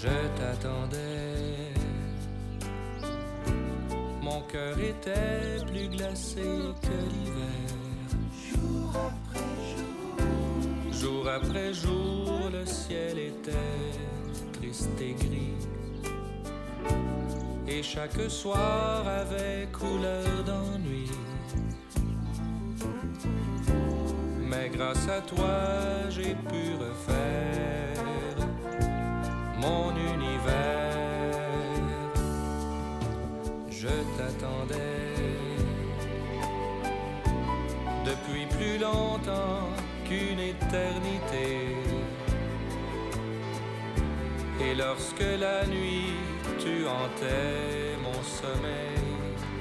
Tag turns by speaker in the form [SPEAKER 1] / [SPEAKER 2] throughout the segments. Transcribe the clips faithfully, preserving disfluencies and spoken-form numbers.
[SPEAKER 1] Je t'attendais. Mon cœur était plus glacé que l'hiver.
[SPEAKER 2] Jour après jour,
[SPEAKER 1] jour après jour, le ciel était triste et gris. Et chaque soir avait couleur d'ennui. Mais grâce à toi, j'ai pu refaire mon univers. Je t'attendais depuis plus longtemps qu'une éternité. Et lorsque la nuit tu hantais mon sommeil,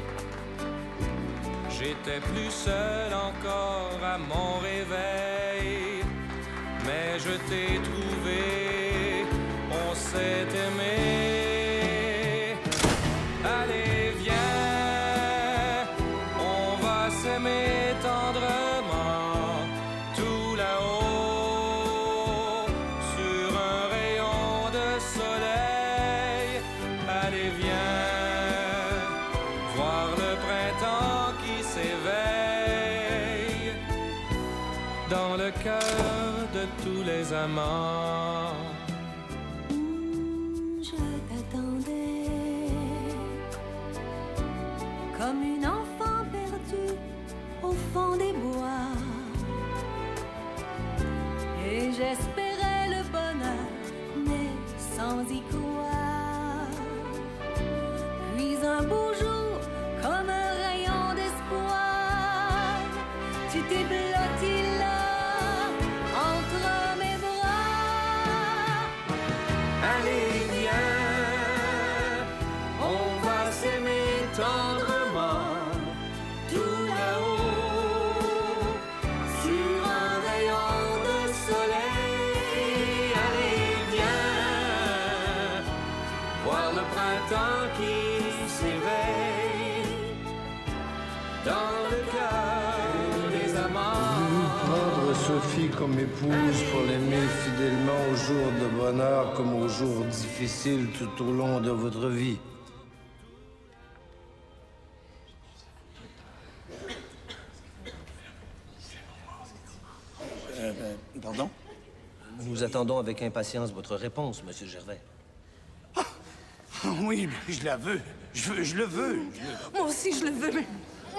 [SPEAKER 1] j'étais plus seul encore à mon réveil. Mais je t'ai trouvé, on s'est aimé. Allez, viens, on va s'aimer tendrement, tout là-haut, sur un rayon de soleil. Allez, viens, voir le printemps qui s'éveille dans le cœur de tous les amants.
[SPEAKER 3] Comme une enfant perdue au fond des bois. Et j'espérais le bonheur, mais sans y croire. Puis un beau jour, comme un rayon d'espoir, tu t'es blotti là, entre mes bras.
[SPEAKER 1] Allez, viens, on va s'aimer tendrement. Qui s'éveille dans le cœur des amants.
[SPEAKER 4] Prendre Sophie comme épouse pour l'aimer fidèlement aux jours de bonheur comme aux jours difficiles tout au long de votre vie.
[SPEAKER 5] Euh, euh, pardon?
[SPEAKER 6] Nous attendons avec impatience votre réponse, Monsieur Gervais.
[SPEAKER 5] Oui, mais je la veux. Je veux, je le veux.
[SPEAKER 3] Moi aussi, je le veux, mais...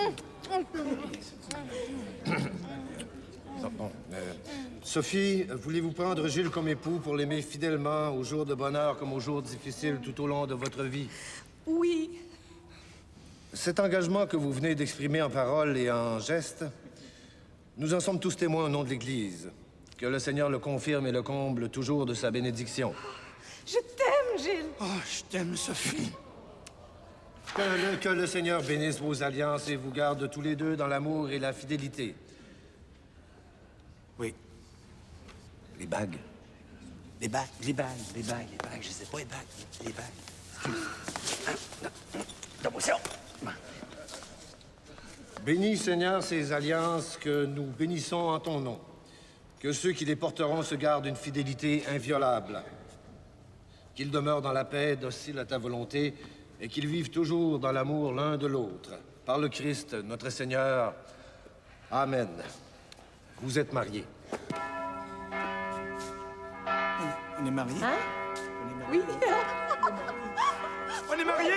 [SPEAKER 4] Bon, euh, Sophie, voulez-vous prendre Gilles comme époux pour l'aimer fidèlement aux jours de bonheur comme aux jours difficiles tout au long de votre vie?
[SPEAKER 3] Oui.
[SPEAKER 4] Cet engagement que vous venez d'exprimer en paroles et en gestes, nous en sommes tous témoins au nom de l'Église. Que le Seigneur le confirme et le comble toujours de sa bénédiction.
[SPEAKER 3] Je t'aime, Gilles.
[SPEAKER 5] Oh, je t'aime, Sophie.
[SPEAKER 4] Que le, que le Seigneur bénisse vos alliances et vous garde tous les deux dans l'amour et la fidélité.
[SPEAKER 5] Oui.
[SPEAKER 6] Les bagues.
[SPEAKER 5] Les bagues, les bagues, les bagues, les bagues. Je sais pas, les bagues, les bagues. Donne-moi ça.
[SPEAKER 4] Bénis, Seigneur, ces alliances que nous bénissons en ton nom. Que ceux qui les porteront se gardent une fidélité inviolable. Qu'ils demeurent dans la paix, dociles à ta volonté, et qu'ils vivent toujours dans l'amour l'un de l'autre. Par le Christ, notre Seigneur. Amen. Vous êtes mariés.
[SPEAKER 5] On est mariés?
[SPEAKER 3] Hein?
[SPEAKER 5] On est mariés.
[SPEAKER 3] Oui.
[SPEAKER 5] On est mariés!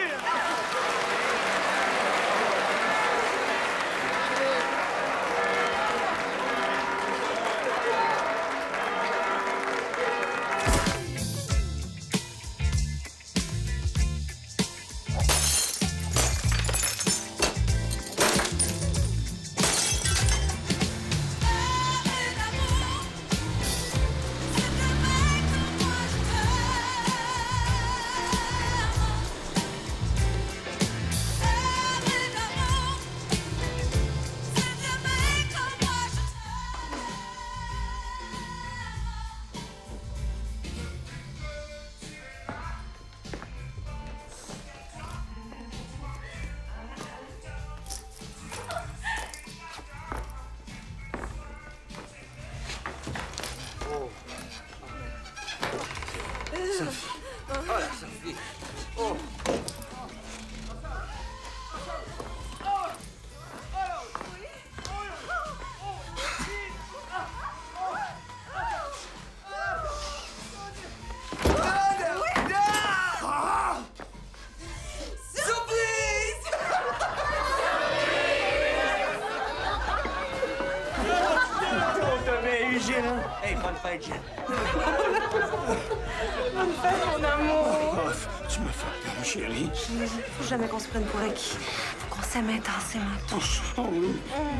[SPEAKER 5] Oh, la Sophie! Oh!
[SPEAKER 6] Hey, bonne fête, Gilles.
[SPEAKER 3] Bonne fête, mon amour.
[SPEAKER 7] Oh, tu me fais peur, chérie.
[SPEAKER 3] Faut jamais qu'on se prenne pour acquis. Faut qu'on s'aime intensément.
[SPEAKER 7] Oh, oui.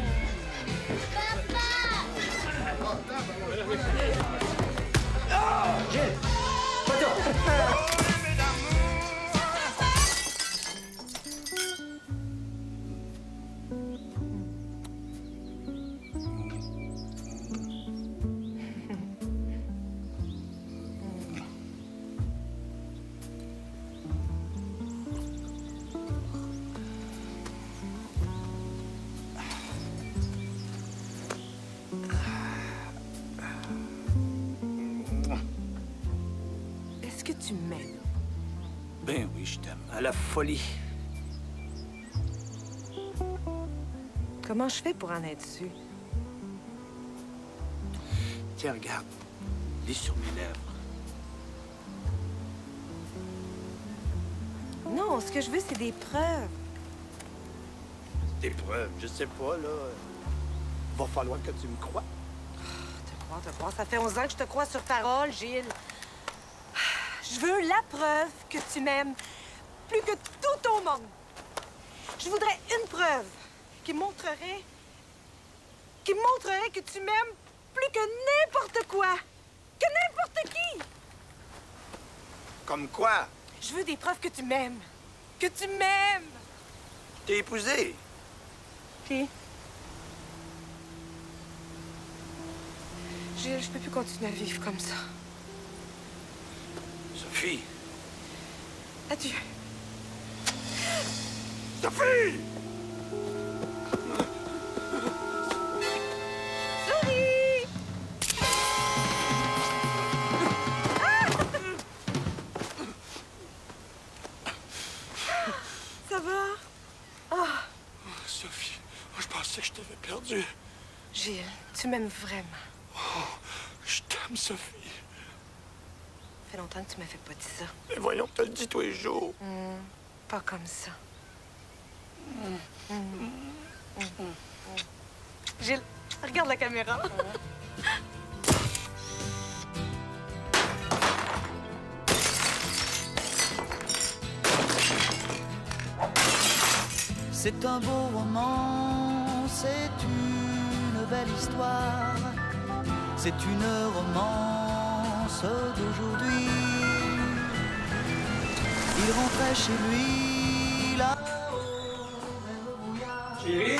[SPEAKER 6] Gilles! Pas
[SPEAKER 3] Est-ce que tu m'aimes?
[SPEAKER 7] Ben oui, je t'aime. À la folie.
[SPEAKER 3] Comment je fais pour en être sûre?
[SPEAKER 7] Tiens, regarde. Lis sur mes lèvres.
[SPEAKER 3] Non, ce que je veux, c'est des preuves.
[SPEAKER 7] Des preuves, je sais pas, là. Va falloir que tu me crois.
[SPEAKER 3] Te croire, te croire. Ça fait onze ans que je te crois sur parole, Gilles. Je veux la preuve que tu m'aimes plus que tout au monde. Je voudrais une preuve qui montrerait... qui montrerait que tu m'aimes plus que n'importe quoi. Que n'importe qui.
[SPEAKER 7] Comme quoi?
[SPEAKER 3] Je veux des preuves que tu m'aimes. Que tu m'aimes.
[SPEAKER 7] T'es épousé.
[SPEAKER 3] Puis... Gilles, je peux plus continuer à vivre comme ça.
[SPEAKER 7] Sophie.
[SPEAKER 3] Adieu.
[SPEAKER 7] Sophie!
[SPEAKER 3] Souris! Ah! Ça va? Ah!
[SPEAKER 7] Oh, Sophie, moi, je pensais que je t'avais perdu.
[SPEAKER 3] Gilles, tu m'aimes vraiment.
[SPEAKER 7] Oh, je t'aime, Sophie.
[SPEAKER 3] Ça fait longtemps que tu m'as fait pas dire ça.
[SPEAKER 7] Mais voyons, tu le dis tous les jours.
[SPEAKER 3] Mmh, pas comme ça. Mmh. Mmh. Mmh. Gilles, regarde la caméra.
[SPEAKER 8] C'est un beau roman, c'est une belle histoire, c'est une romance d'aujourd'hui. Il rentrait chez lui là-haut vers le brouillard.
[SPEAKER 7] Chérie?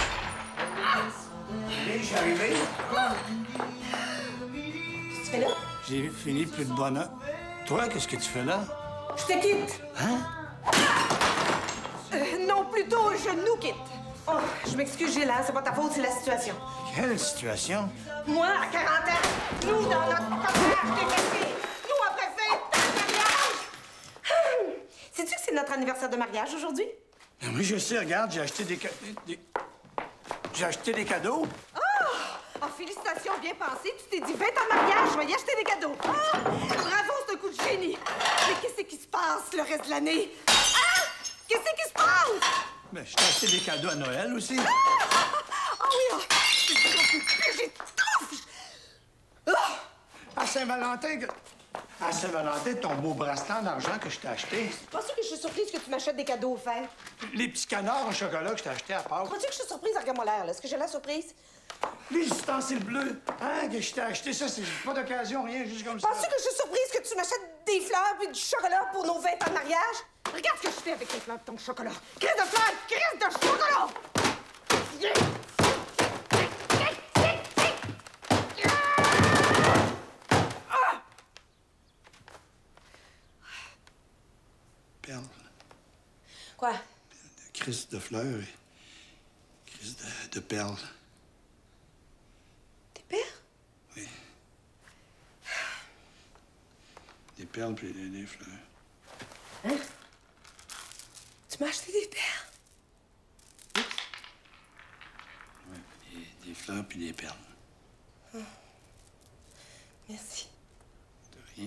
[SPEAKER 7] Chérie, je suis arrivé.
[SPEAKER 3] Qu'est-ce que tu fais là?
[SPEAKER 7] J'ai fini plus de bonheur. Toi, qu'est-ce que tu fais là?
[SPEAKER 3] Je te quitte.
[SPEAKER 7] Hein?
[SPEAKER 3] Euh, non, plutôt, je nous quitte. Oh, je m'excuse, Gilles, hein, c'est pas ta faute, c'est la situation.
[SPEAKER 7] Quelle situation?
[SPEAKER 3] Moi, à quarante ans, nous, dans notre mariage décapé, nous, après vingt ans de mariage. Hum. Sais-tu que c'est notre anniversaire de mariage aujourd'hui?
[SPEAKER 7] Oui, je sais, regarde, j'ai acheté des, ca- des... J'ai acheté des cadeaux.
[SPEAKER 3] Oh, félicitations, bien pensé. Tu t'es dit vingt ans de mariage, je vais y acheter des cadeaux. Oh, bravo, c'est un coup de génie. Mais qu'est-ce qui se passe le reste de l'année? Ah! Qu'est-ce qui se passe?
[SPEAKER 7] Ben, je t'ai acheté des cadeaux à Noël aussi.
[SPEAKER 3] Ah oui, oh. J'étouffe! Oh.
[SPEAKER 7] À Saint-Valentin, que... à Saint-Valentin, ton beau bracelet en argent que je t'ai acheté.
[SPEAKER 3] Pas sûr que je suis surprise que tu m'achètes des cadeaux offerts.
[SPEAKER 7] Les petits canards au chocolat que je t'ai acheté à Pâques.
[SPEAKER 3] Crois-tu que je suis surprise? Regarde-moi l'air, là. Est-ce que j'ai la surprise?
[SPEAKER 7] Les ustensiles bleus, hein, que je t'ai acheté, ça, c'est pas d'occasion, rien, juste comme ça.
[SPEAKER 3] Penses-tu que je suis surprise que tu m'achètes des fleurs puis du chocolat pour nos vingt ans de mariage? Regarde ce que je fais avec les fleurs de ton chocolat. Crise de fleurs! Crise de chocolat!
[SPEAKER 7] Perle.
[SPEAKER 3] Quoi?
[SPEAKER 7] Crise de fleurs et crise de, de perles.
[SPEAKER 3] Des perles?
[SPEAKER 7] Oui. Des
[SPEAKER 9] perles puis des, des fleurs.
[SPEAKER 3] Hein? Tu m'as acheté des perles?
[SPEAKER 9] Oui, des, des fleurs puis des perles.
[SPEAKER 3] Oh. Merci.
[SPEAKER 9] De rien.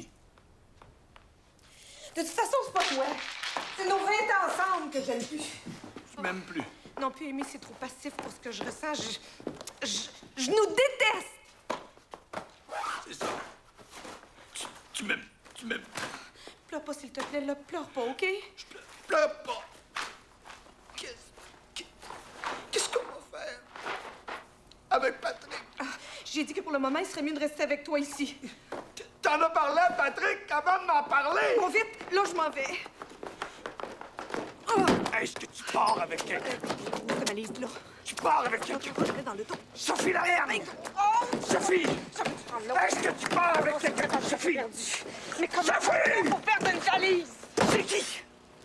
[SPEAKER 3] De toute façon, c'est pas toi. C'est nos vingt ans ensemble que j'aime plus.
[SPEAKER 9] Je m'aime plus.
[SPEAKER 3] Non plus aimer, c'est trop passif pour ce que je ressens. Je, je, je nous déteste.
[SPEAKER 9] C'est ça. Tu, tu m'aimes. Tu m'aimes.
[SPEAKER 3] Pleure pas, s'il te plaît, là. Pleure pas, OK?
[SPEAKER 9] Je pleure, pleure pas. Qu'est-ce qu'est-ce qu'on va faire avec Patrick?
[SPEAKER 3] Ah, j'ai dit que pour le moment, il serait mieux de rester avec toi ici.
[SPEAKER 9] T'en as parlé à Patrick avant de m'en parler?
[SPEAKER 3] Bon, vite, là, je m'en vais.
[SPEAKER 9] Oh. Est-ce que tu pars avec quelqu'un?
[SPEAKER 3] Ta valise, là.
[SPEAKER 9] Tu pars avec quelqu'un?
[SPEAKER 3] Je vais dans le dos.
[SPEAKER 9] Sophie, l'arrière!
[SPEAKER 3] Oh!
[SPEAKER 9] Sophie! Est-ce que tu pars avec quelqu'un? Sophie!
[SPEAKER 3] Mais comment
[SPEAKER 9] Sophie!
[SPEAKER 3] pour perdre une valise?
[SPEAKER 9] C'est qui?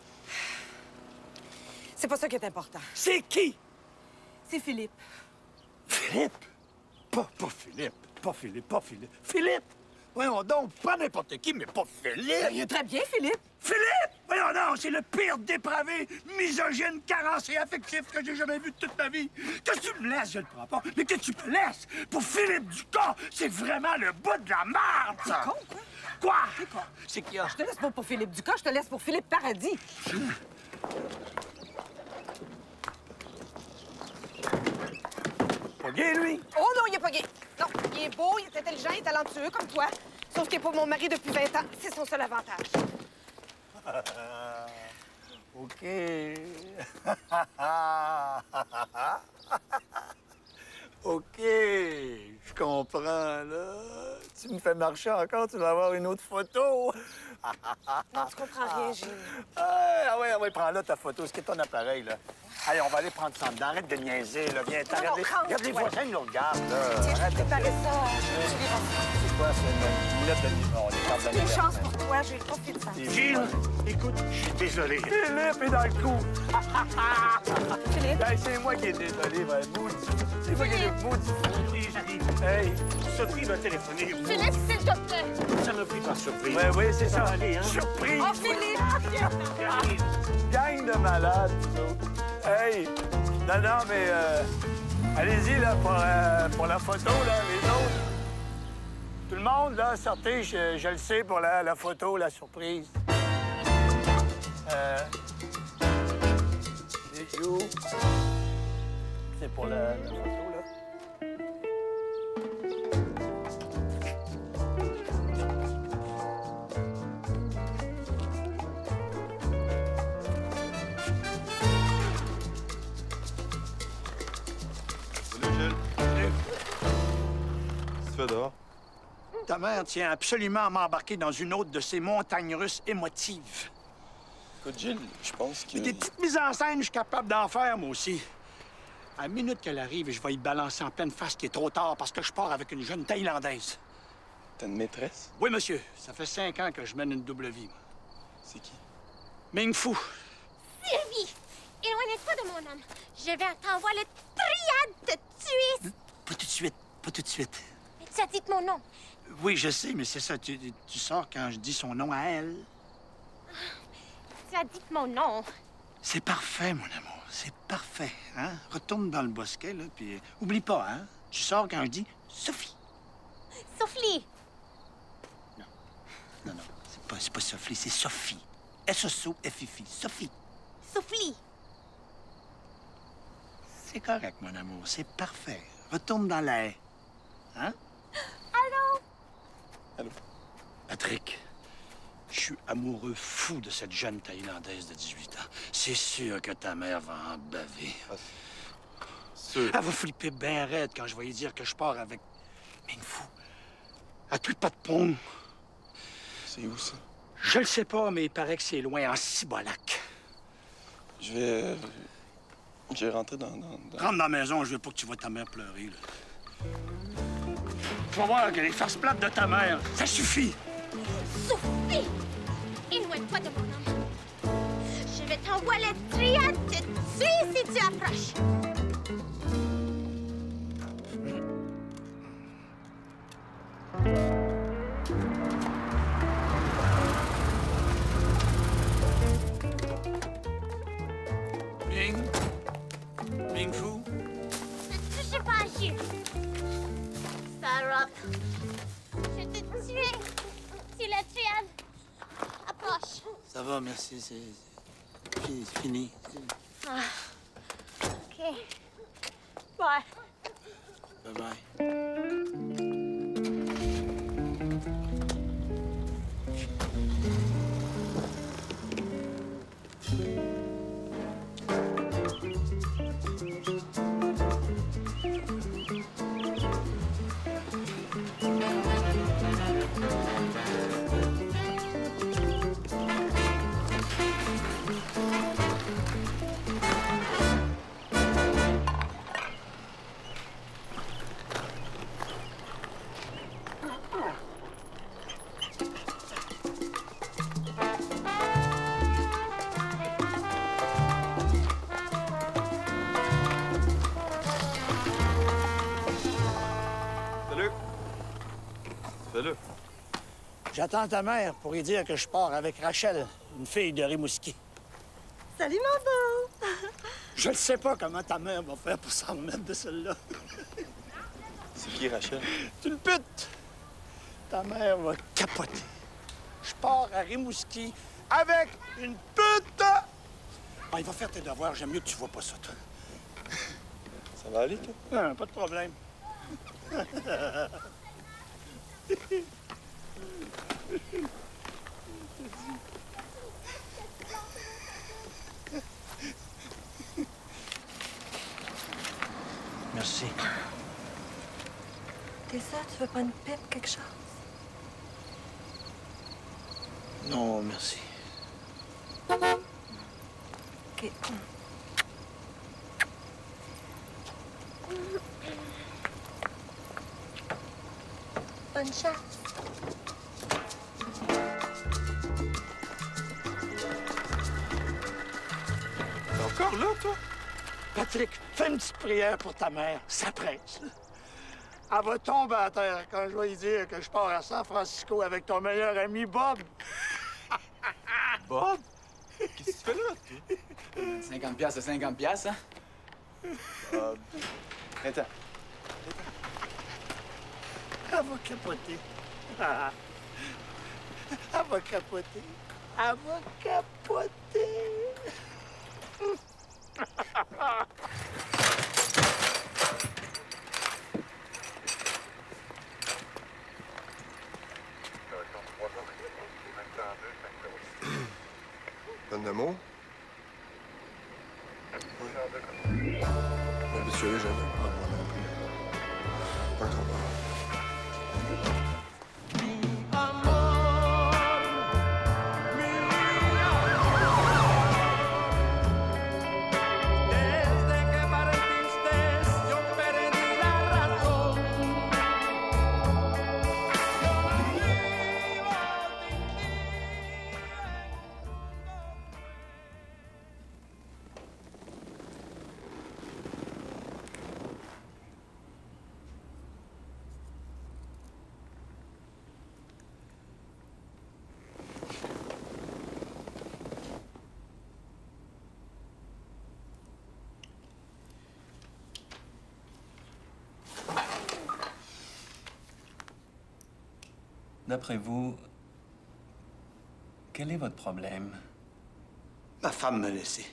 [SPEAKER 3] C'est pas ça qui est important.
[SPEAKER 9] C'est qui?
[SPEAKER 3] C'est Philippe.
[SPEAKER 9] Philippe? Pas, pas Philippe. Pas Philippe, pas Philippe. Philippe! Voyons donc, pas n'importe qui, mais pas Philippe!
[SPEAKER 3] Il est très bien, Philippe.
[SPEAKER 9] Philippe! Voyons donc, c'est le pire dépravé, misogyne, carencé, affectif que j'ai jamais vu de toute ma vie. Que tu me laisses, je le prends pas, mais que tu me laisses pour Philippe Ducas, c'est vraiment le bout de la merde,
[SPEAKER 3] C'est
[SPEAKER 9] ça!
[SPEAKER 3] con, quoi.
[SPEAKER 9] Quoi?
[SPEAKER 3] C'est con.
[SPEAKER 9] C'est qui, a?
[SPEAKER 3] Je te laisse pas pour Philippe Ducas, je te laisse pour Philippe Paradis.
[SPEAKER 9] Pas gay, lui?
[SPEAKER 3] Oh non, il est pas gay. Non, il est beau, il est intelligent, il est talentueux comme toi. Sauf qu'il est pas mon mari depuis vingt ans. C'est son seul avantage.
[SPEAKER 9] OK. OK, je comprends, là. Tu me fais marcher encore, tu vas avoir une autre photo.
[SPEAKER 3] Non, tu comprends rien, Gilles.
[SPEAKER 9] Ah ouais, ouais, prends-là ta photo. Ce qui est ton appareil, là. Allez, on va aller prendre ça dedans. Arrête de niaiser, là. Viens,
[SPEAKER 3] Non,
[SPEAKER 9] regarde,
[SPEAKER 3] non,
[SPEAKER 9] les,
[SPEAKER 3] prends,
[SPEAKER 9] regarde les
[SPEAKER 3] ouais.
[SPEAKER 9] voisins, ils nous regardent, là.
[SPEAKER 3] Tiens, je
[SPEAKER 9] Arrête
[SPEAKER 3] vais
[SPEAKER 9] de
[SPEAKER 3] préparer
[SPEAKER 9] faire-
[SPEAKER 3] ça. Je vais rentrer.
[SPEAKER 9] C'est quoi, c'est une lunette de limon? Les cartes
[SPEAKER 3] C'est une chance pour toi, j'ai pas fait de ça.
[SPEAKER 9] Gilles, écoute, je suis désolé. Philippe est dans le coup.
[SPEAKER 3] Philippe?
[SPEAKER 9] Ben, c'est moi qui est désolé, ben, maudit. C'est moi qui est le maudit. Hey, Sophie va téléphoner.
[SPEAKER 10] Philippe, s'il te plaît.
[SPEAKER 9] Ça m'a pris par surprise. Oui, oui, c'est ça. Allez, hein? Surprise.
[SPEAKER 3] Oh, Philippe!
[SPEAKER 9] Gang de malades, vous autres. Hey! Non, non, mais euh, allez-y, là, pour, euh, pour la photo, là, les autres. Tout le monde, là, sortez, je, je le sais, pour la, la photo, la surprise. Euh... C'est you. C'est pour la, la photo, là.
[SPEAKER 11] Dehors.
[SPEAKER 9] Ta mère tient absolument à m'embarquer dans une autre de ces montagnes russes émotives.
[SPEAKER 11] Écoute, Gilles, je pense que...
[SPEAKER 9] Mais des petites mises en scène, je suis capable d'en faire, moi aussi. À la minute qu'elle arrive, je vais y balancer en pleine face qu'il est trop tard parce que je pars avec une jeune Thaïlandaise.
[SPEAKER 11] T'as une maîtresse?
[SPEAKER 9] Oui, monsieur. Ça fait cinq ans que je mène une double vie, moi.
[SPEAKER 11] C'est qui?
[SPEAKER 9] Ming Fu.
[SPEAKER 10] Sylvie, éloigne-toi de mon homme. Je vais t'envoyer le triade te tuer.
[SPEAKER 9] Pas tout de suite, pas tout de suite.
[SPEAKER 10] Mais tu as dit mon nom.
[SPEAKER 9] Oui, je sais, mais c'est ça. Tu, tu sors quand je dis son nom à elle.
[SPEAKER 10] Tu as dit mon nom.
[SPEAKER 9] C'est parfait, mon amour. C'est parfait, hein? Retourne dans le bosquet, là, puis euh, oublie pas, hein? Tu sors quand je dis Sophie.
[SPEAKER 10] Sophie.
[SPEAKER 9] Non, non, c'est pas, c'est pas Sophie, c'est Sophie. S O F I F I, Sophie.
[SPEAKER 10] Sophie.
[SPEAKER 9] C'est correct, mon amour, c'est parfait. Retourne dans la haie. Hein?
[SPEAKER 10] Allô?
[SPEAKER 11] Allô?
[SPEAKER 9] Patrick, je suis amoureux fou de cette jeune Thaïlandaise de dix-huit ans. C'est sûr que ta mère va en baver.
[SPEAKER 11] Ah, sûr.
[SPEAKER 9] Elle va flipper bien raide quand je vais lui dire que je pars avec Ming Fu. À tout pas de pont.
[SPEAKER 11] C'est où, ça?
[SPEAKER 9] Je le sais pas, mais il paraît que c'est loin, en Cibolac.
[SPEAKER 11] Je vais... euh, Je vais rentrer dans... dans, dans...
[SPEAKER 9] Rentre dans la maison, je veux pas que tu vois ta mère pleurer, là. Tu vas voir que les faces plates de ta mère, ça suffit.
[SPEAKER 10] Sophie! Éloigne-toi de mon homme. Je vais t'envoyer le triade te tuer si tu approches.
[SPEAKER 5] Ça va, merci. C'est fini. c'est fini.
[SPEAKER 10] Ah. OK. Bye.
[SPEAKER 5] Bye-bye.
[SPEAKER 11] Fais-le.
[SPEAKER 9] J'attends ta mère pour lui dire que je pars avec Rachel, une fille de Rimouski.
[SPEAKER 3] Salut, mon beau!
[SPEAKER 9] Je ne sais pas comment ta mère va faire pour s'en remettre de celle-là.
[SPEAKER 11] C'est qui, Rachel?
[SPEAKER 9] C'est une pute! Ta mère va capoter. Je pars à Rimouski avec une pute! Ah, il va faire tes devoirs. J'aime mieux que tu vois pas ça, toi.
[SPEAKER 11] Ça va aller, toi?
[SPEAKER 9] Non, pas de problème.
[SPEAKER 5] Merci.
[SPEAKER 3] T'es sûr, tu veux pas une pipe, quelque chose?
[SPEAKER 5] Non, merci.
[SPEAKER 3] OK. Bonne chance.
[SPEAKER 11] T'es encore là, toi?
[SPEAKER 9] Patrick, fais une petite prière pour ta mère. Ça presse. Elle va tomber à terre quand je vais lui dire que je pars à San Francisco avec ton meilleur ami Bob.
[SPEAKER 11] Bob? Qu'est-ce que tu fais là, toi?
[SPEAKER 12] cinquante piastres, c'est cinquante piastres, hein?
[SPEAKER 11] Bob. Attends.
[SPEAKER 9] Elle va capoter. Ah. Elle va capoter. Elle va capoter.
[SPEAKER 11] Donne le mot. Habitué, jamais. Pas moi non plus. Pas trop mal.
[SPEAKER 13] D'après vous, quel est votre problème?
[SPEAKER 5] Ma femme m'a laissé.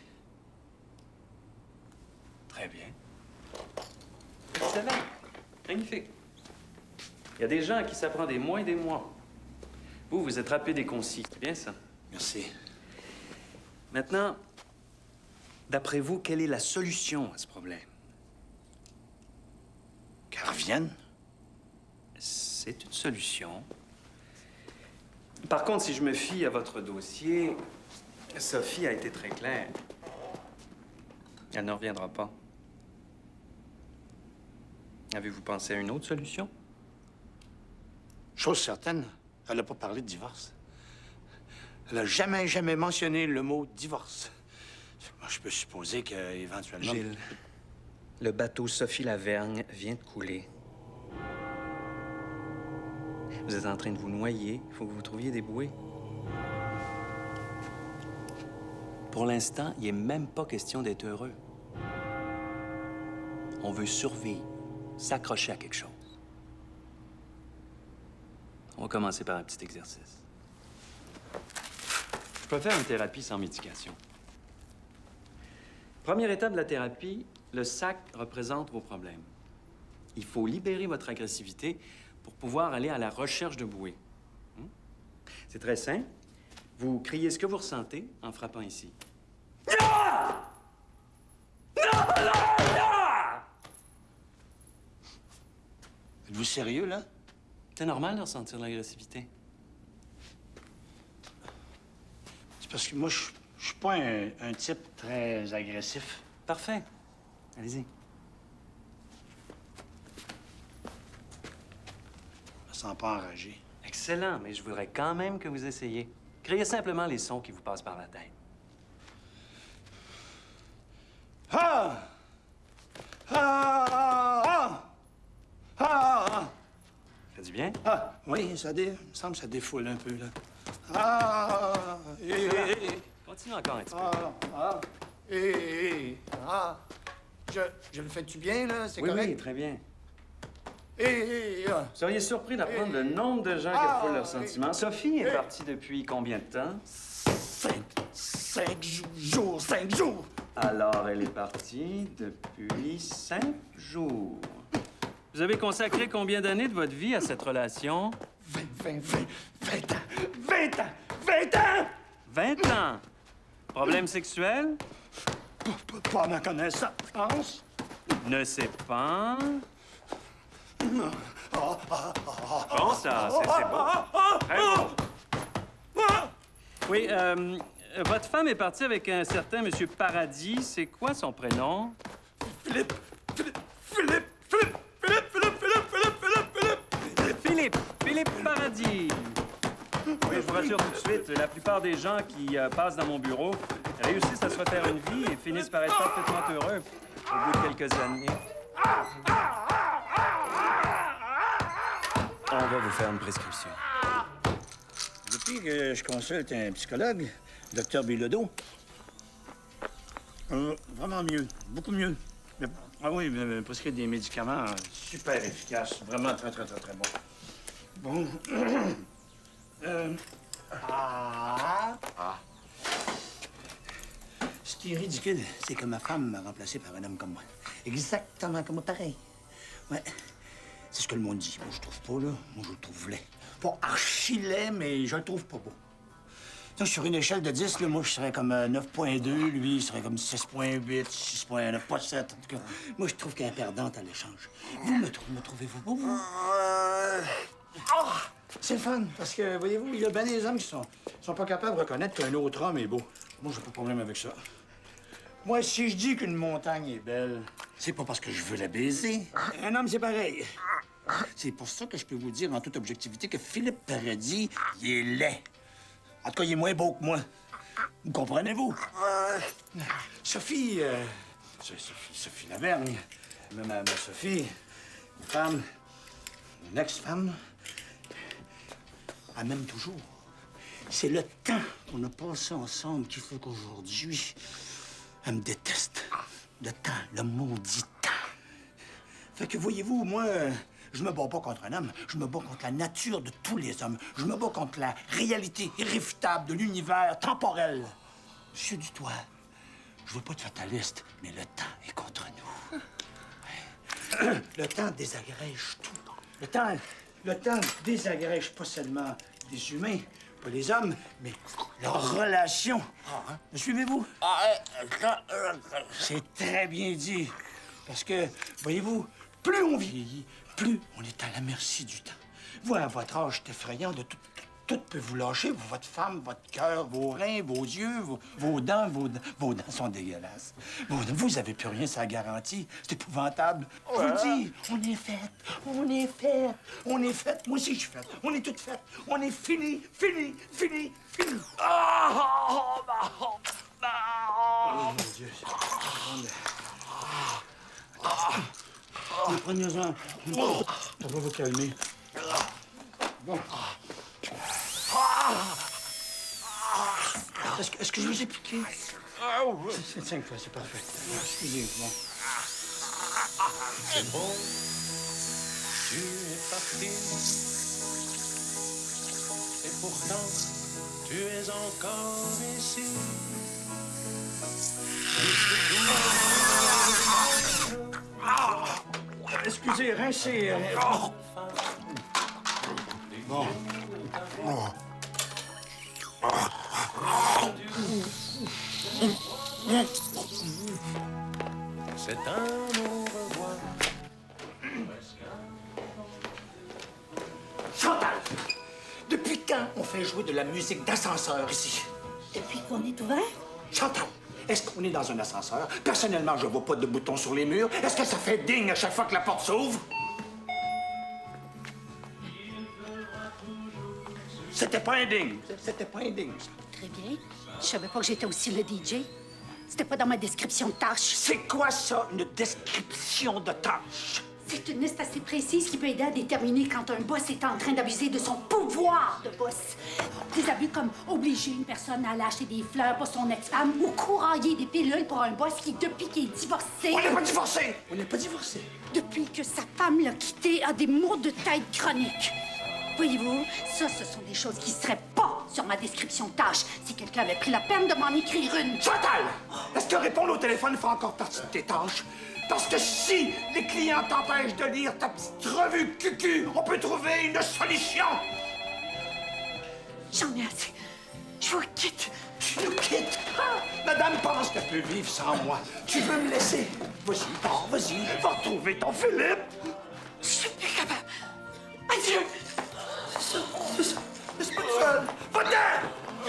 [SPEAKER 13] Très bien. Excellent. Magnifique. Il y a des gens à qui ça prend des mois et des mois. Vous, vous êtes rapide et concis. C'est bien ça?
[SPEAKER 5] Merci.
[SPEAKER 13] Maintenant, d'après vous, quelle est la solution à ce problème?
[SPEAKER 5] Qu'elle revienne?
[SPEAKER 13] C'est une solution. Par contre, si je me fie à votre dossier, Sophie a été très claire. Elle ne reviendra pas. Avez-vous pensé à une autre solution?
[SPEAKER 9] Chose certaine, elle n'a pas parlé de divorce. Elle n'a jamais, jamais mentionné le mot divorce. Moi, je peux supposer qu'éventuellement...
[SPEAKER 13] Gilles, le bateau Sophie Lavergne vient de couler. Vous êtes en train de vous noyer. Il faut que vous trouviez des bouées. Pour l'instant, il n'est même pas question d'être heureux. On veut survivre, s'accrocher à quelque chose. On va commencer par un petit exercice. Je peux faire une thérapie sans médication. Première étape de la thérapie, le sac représente vos problèmes. Il faut libérer votre agressivité pour pouvoir aller à la recherche de bouées. Hmm? C'est très simple. Vous criez ce que vous ressentez en frappant ici. Ah! Non, non, non!
[SPEAKER 5] Êtes-vous sérieux, là?
[SPEAKER 13] C'est normal de ressentir de l'agressivité.
[SPEAKER 5] C'est parce que moi, je je suis pas un, un type très agressif.
[SPEAKER 13] Parfait. Allez-y.
[SPEAKER 5] Je me sens pas enragé.
[SPEAKER 13] Excellent, mais je voudrais quand même que vous essayiez. Créez simplement les sons qui vous passent par la tête.
[SPEAKER 5] Ah! Ah! Ah! Ah! Ah!
[SPEAKER 13] Ça dit bien?
[SPEAKER 5] Ah! Oui, ça dé... il me semble que ça défoule un peu, là. Ah! Eh, eh, eh.
[SPEAKER 13] Continue encore un petit peu.
[SPEAKER 5] Ah! Ah! Eh, eh, eh. Ah! Je, je le fais-tu bien, là? C'est
[SPEAKER 13] Oui,
[SPEAKER 5] correct?
[SPEAKER 13] oui, très bien.
[SPEAKER 5] Eh, eh, eh, ah.
[SPEAKER 13] Vous seriez surpris d'apprendre le nombre de gens qui
[SPEAKER 5] Ah,
[SPEAKER 13] refoulent leurs sentiments.
[SPEAKER 5] eh,
[SPEAKER 13] Sophie est
[SPEAKER 5] eh.
[SPEAKER 13] partie depuis combien de temps?
[SPEAKER 5] Cinq, cinq jours, cinq jours!
[SPEAKER 13] Alors, elle est partie depuis cinq jours. Vous avez consacré combien d'années de votre vie à cette relation?
[SPEAKER 5] Vingt, vingt, vingt, vingt ans! Vingt ans! Vingt ans!
[SPEAKER 13] vingt ans! Problème sexuel?
[SPEAKER 5] Pas, pas à ma connaissance.
[SPEAKER 13] Ne sais pas.
[SPEAKER 5] Ah, ah, ah, ah,
[SPEAKER 13] Bon, ça, c'est c'est beau. Très beau. Oui, euh, votre femme est partie avec un certain Monsieur Paradis. C'est quoi son prénom?
[SPEAKER 5] Philippe! Philippe! Philippe! Philippe! Philippe! Philippe! Philippe! Philippe! Philippe!
[SPEAKER 13] Philippe! Philippe Paradis! Oui, je vous rassure tout de suite, la plupart des gens qui euh, passent dans mon bureau réussissent à se refaire une vie et finissent par être parfaitement heureux au bout de quelques années. On va vous faire une prescription.
[SPEAKER 5] Depuis que je consulte un psychologue, docteur Bilodeau, euh, vraiment mieux, beaucoup mieux. Mais- ah oui, il me prescrit des médicaments super efficaces, vraiment très, très, très, très bons. Bon. euh... Ah! Ah! Ce qui est ridicule, c'est que ma femme m'a remplacé par un homme comme moi. Exactement comme moi, pareil. Ouais. C'est ce que le monde dit. Moi, je trouve pas, là. Moi, je le trouve laid. Pas archi laid, mais je le trouve pas beau. Tu sais, sur une échelle de dix, là, moi, je serais comme euh, neuf virgule deux. Lui, il serait comme six virgule huit, six virgule neuf, pas sept. En tout cas, moi, je trouve qu'il y a un perdant à l'échange. Vous, me, trou me trouvez-vous beau, vous? Ah! C'est le fun, parce que, voyez-vous, il y a bien des hommes qui sont, sont pas capables de reconnaître qu'un autre homme est beau. Moi, j'ai pas de problème avec ça. Moi, si je dis qu'une montagne est belle, c'est pas parce que je veux la baiser. Un homme, c'est pareil. C'est pour ça que je peux vous dire en toute objectivité que Philippe Paradis, il est laid. En tout cas, il est moins beau que moi. Vous comprenez-vous? Sophie, euh, Sophie, Sophie Lavergne, ma, ma, ma Sophie, une femme, une ex-femme, elle m'aime toujours. C'est le temps qu'on a passé ensemble qui fait qu'aujourd'hui, elle me déteste. Le temps, le maudit temps. Fait que, voyez-vous, moi, euh, je me bats pas contre un homme. Je me bats contre la nature de tous les hommes. Je me bats contre la réalité irréfutable de l'univers temporel. Monsieur Dutoit, je veux pas être fataliste, mais le temps est contre nous. Ouais. Le temps désagrège tout. Le temps, le temps désagrège pas seulement les humains, pas les hommes, mais leurs relations. Me suivez-vous? C'est très bien dit. Parce que, voyez-vous, plus on vieillit, plus on est à la merci du temps. Vous, à votre âge, c'est effrayant de tout. Tout peut vous lâcher, votre femme, votre cœur, vos reins, vos yeux, vos, vos dents, vos, vos dents sont dégueulasses. Vos, vous avez plus rien, ça garantit. C'est épouvantable. Je vous dis, on est fait, on est fait, on est fait. Moi aussi, je suis fait. On est toutes faites. On est fini, fini, fini, fini. Oh, mon Dieu. Prenez-en. Ça va vous calmer. Bon. Est-ce que, est-ce que je vous ai piqué? C'est cinq fois, c'est parfait. Excusez, bon.
[SPEAKER 1] C'est bon, tu es parti. Et pourtant, tu es encore ici.
[SPEAKER 5] Ah! Excusez, rincez. Oh. Bon. Oh.
[SPEAKER 1] C'est un au revoir.
[SPEAKER 5] Chantal! Depuis quand on fait jouer de la musique d'ascenseur ici?
[SPEAKER 14] Depuis qu'on est ouvert?
[SPEAKER 5] Chantal, est-ce qu'on est dans un ascenseur? Personnellement, je vois pas de boutons sur les murs. Est-ce que ça fait ding à chaque fois que la porte s'ouvre? C'était pas un ding. C'était pas un ding, ça.
[SPEAKER 14] Très bien. Je savais pas que j'étais aussi le D J. C'était pas dans ma description de tâche.
[SPEAKER 5] C'est quoi ça, une description de tâche?
[SPEAKER 14] C'est une liste assez précise qui peut aider à déterminer quand un boss est en train d'abuser de son pouvoir de boss. Des abus comme obliger une personne à aller acheter des fleurs pour son ex-femme ou courailler des pilules pour un boss qui, depuis qu'il est divorcé...
[SPEAKER 5] On n'est pas divorcé! On n'est pas divorcé.
[SPEAKER 14] Depuis que sa femme l'a quitté, a des maux de tête chroniques. Voyez-vous, ça, ce sont des choses qui seraient pas sur ma description de tâche si quelqu'un avait pris la peine de m'en écrire une.
[SPEAKER 5] Chantal! Est-ce que répondre au téléphone fait encore partie de tes tâches? Parce que si les clients t'empêchent de lire ta petite revue cucu, on peut trouver une solution!
[SPEAKER 14] J'en ai assez. Je vous quitte.
[SPEAKER 5] Tu nous quittes? Ah, madame pense qu'elle peut vivre sans moi. Tu veux me laisser? Vas-y, pars, vas-y. Va retrouver ton Philippe.
[SPEAKER 14] Je suis plus capable. Adieu.
[SPEAKER 5] Laisse-moi seul. Va-t'en!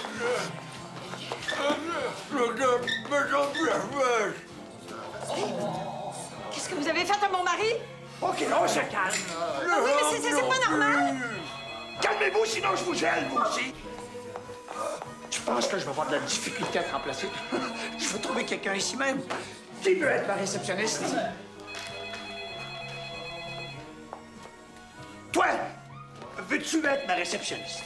[SPEAKER 3] Qu'est-ce que vous avez fait à mon mari?
[SPEAKER 5] OK, on se calme.
[SPEAKER 3] Ah oui, mais c'est- c'est c'est pas normal.
[SPEAKER 5] Calmez-vous, sinon je vous gèle, vous aussi. Tu penses que je vais avoir de la difficulté à te remplacer? Je veux trouver quelqu'un ici même. Qui veut être ma réceptionniste? Toi, veux-tu être ma réceptionniste?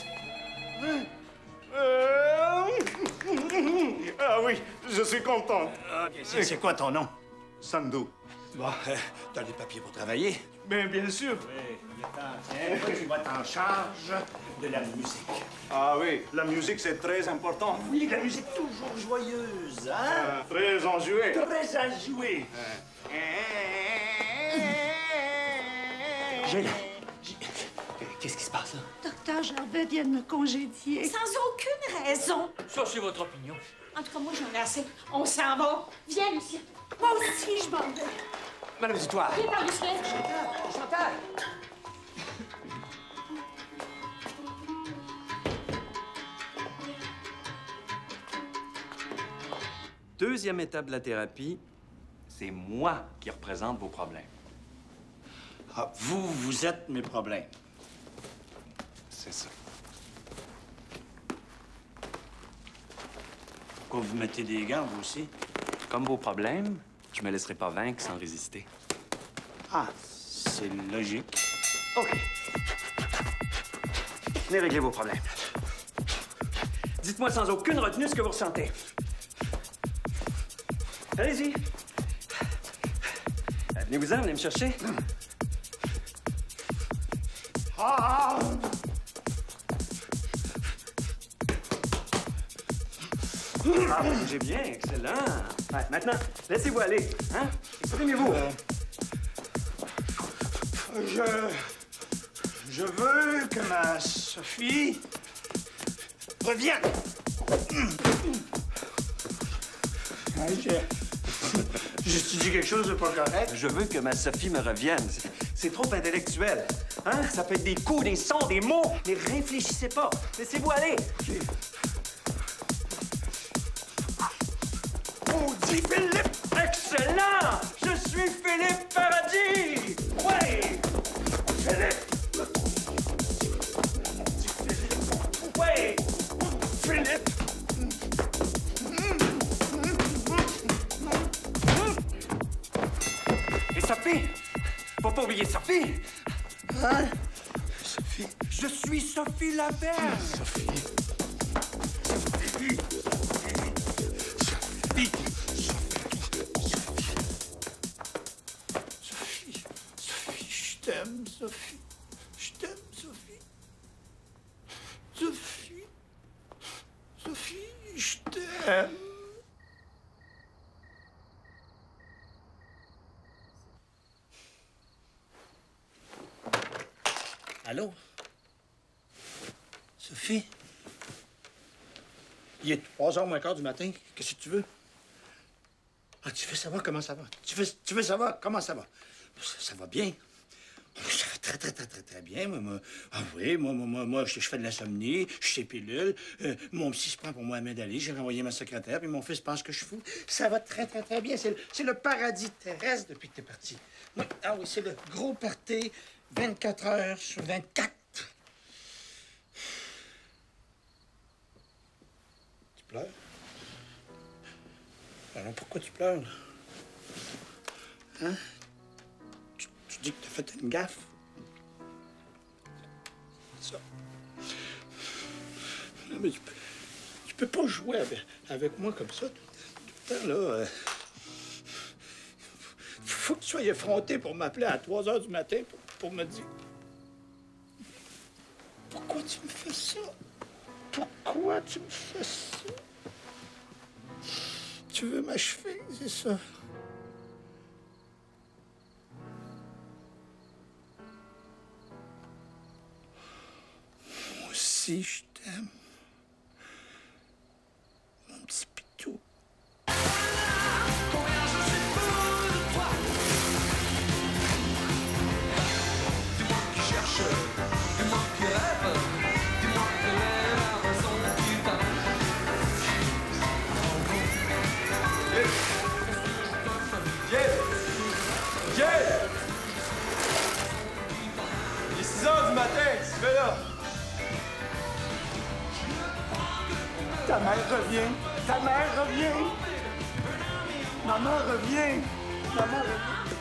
[SPEAKER 15] Ah oui, je suis content.
[SPEAKER 5] OK, c'est c'est quoi ton nom?
[SPEAKER 15] Sandou.
[SPEAKER 5] Bon, euh, t'as les papiers pour travailler?
[SPEAKER 15] Ben, bien sûr.
[SPEAKER 5] Oui, tiens, toi, tu vas être en charge de la musique.
[SPEAKER 15] Ah oui, la musique, c'est très important.
[SPEAKER 5] Oui, la musique toujours joyeuse, hein?
[SPEAKER 15] Ah, très enjouée.
[SPEAKER 5] Très enjouée. J'ai... j'ai- Qu'est-ce qui se passe, là?
[SPEAKER 14] Docteur Gervais vient de me congédier.
[SPEAKER 3] Sans aucune raison.
[SPEAKER 16] Ça, c'est votre opinion.
[SPEAKER 3] En tout cas, moi, j'en ai assez. On s'en va. Viens, Lucien.
[SPEAKER 14] Moi aussi, je m'en vais.
[SPEAKER 5] Madame Dutoit.
[SPEAKER 3] Viens par Lucien.
[SPEAKER 5] Chantal!
[SPEAKER 13] Deuxième étape de la thérapie, c'est moi qui représente vos problèmes.
[SPEAKER 5] Ah, vous, vous êtes mes problèmes.
[SPEAKER 13] C'est ça.
[SPEAKER 5] Pourquoi vous mettez des gants, vous aussi?
[SPEAKER 13] Comme vos problèmes, je me laisserai pas vaincre sans résister.
[SPEAKER 5] Ah, c'est logique.
[SPEAKER 13] OK. Venez régler vos problèmes. Dites-moi sans aucune retenue ce que vous ressentez. Allez-y. Venez-vous-en, venez me chercher.
[SPEAKER 5] Ah!
[SPEAKER 13] Ah, bougez bien, excellent. Ouais, maintenant, laissez-vous aller, hein? Exprimez-vous.
[SPEAKER 5] Euh, je... Je veux que ma Sophie revienne. Hein, je... J'ai-tu dit quelque chose de pas correct?
[SPEAKER 13] Je veux que ma Sophie me revienne. C'est- C'est trop intellectuel. Hein? Ça peut être des coups, des sons, des mots. Mais réfléchissez pas. Laissez-vous aller.
[SPEAKER 5] Oh, dis Philippe!
[SPEAKER 13] Excellent! Je suis Philippe Paradis! Oui!
[SPEAKER 5] Philippe!
[SPEAKER 13] Oui!
[SPEAKER 5] Philippe!
[SPEAKER 13] Et Sophie? Faut pas oublier Sophie!
[SPEAKER 5] Hein? Sophie?
[SPEAKER 13] Je suis Sophie Laberge!
[SPEAKER 5] Sophie? Sophie? Sophie? Sophie? Sophie, je t'aime, Sophie. Je t'aime, Sophie. Sophie? je t'aime. Allô? Sophie? Il est trois heures moins quart du matin. Qu'est-ce que tu veux? Ah, tu veux savoir comment ça va? Tu veux, tu veux savoir comment ça va? Ça, ça va bien. Ça va très, très, très, très, très bien. Moi, moi, ah oui, moi, moi, moi, moi je, je fais de l'insomnie, je suis pilule. Euh, mon psy se prend pour moi à main d'aller. J'ai renvoyé ma secrétaire, puis mon fils pense que je suis fou. Ça va très, très, très bien. C'est le, c'est le paradis terrestre depuis que t'es parti. Oui, ah oui, c'est le gros party, vingt-quatre heures sur vingt-quatre. Tu pleures? Alors, pourquoi tu pleures, là? Hein? Tu, tu dis que t'as fait une gaffe? Ça. Non, mais tu peux, tu peux pas jouer avec, avec moi comme ça tout, tout le temps, là. Euh, faut que tu sois effronté pour m'appeler à trois heures du matin pour, pour me dire... Pourquoi tu me fais ça? Pourquoi tu me fais ça? Tu veux m'achever, c'est ça? Moi aussi, je t'aime. Mon petit pitou.
[SPEAKER 2] Dis-moi qui cherche, dis-moi qui rêve, dis-moi quelle est la raison qui t'arrange.
[SPEAKER 11] Yeah! Yeah! Il est six heures du matin, qu'est-ce que tu fais là?
[SPEAKER 9] Ta mère revient! Ta mère revient! Maman revient! Maman revient!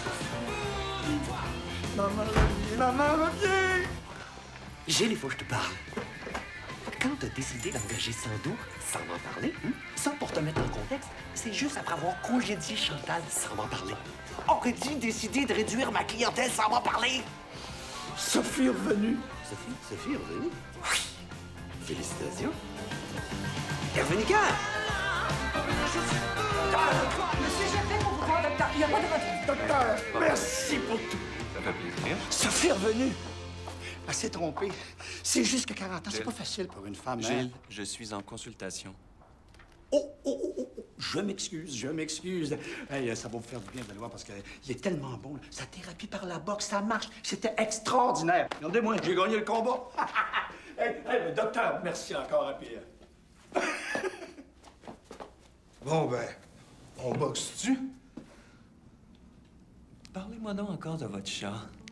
[SPEAKER 9] Maman revient! Maman revient!
[SPEAKER 16] Gilles, il faut que je te parle. Quand t'as décidé d'engager Sandou, sans m'en parler, hein, ça, pour te mettre en contexte, c'est juste après avoir congédié Chantal sans m'en parler. Aurais-tu décidé de réduire ma clientèle sans m'en parler?
[SPEAKER 5] Sophie est revenue.
[SPEAKER 16] Sophie? Sophie est revenue? Oui. Félicitations. Elle est revenue quand?
[SPEAKER 14] Monsieur, j'ai fait pour vous voir, docteur. Il n'y a pas de votre...
[SPEAKER 5] Docteur, merci pour tout.
[SPEAKER 11] Ça fait plaisir.
[SPEAKER 5] Sophie est revenue. Elle s'est trompée. C'est juste que quarante ans, c'est
[SPEAKER 13] Gilles.
[SPEAKER 5] pas facile pour une femme. hein?
[SPEAKER 13] Gilles, je suis en consultation.
[SPEAKER 5] Oh, oh, oh, oh, oh, je m'excuse, je m'excuse. Hey, ça va vous faire du bien de le voir parce qu'il est tellement bon. Là. Sa thérapie par la boxe, ça marche. C'était extraordinaire. Regardez-moi, j'ai gagné le combat. hey, hey, le docteur, merci encore à Pierre.
[SPEAKER 15] Bon, ben, on boxe-tu?
[SPEAKER 13] Parlez-moi donc encore de votre chat.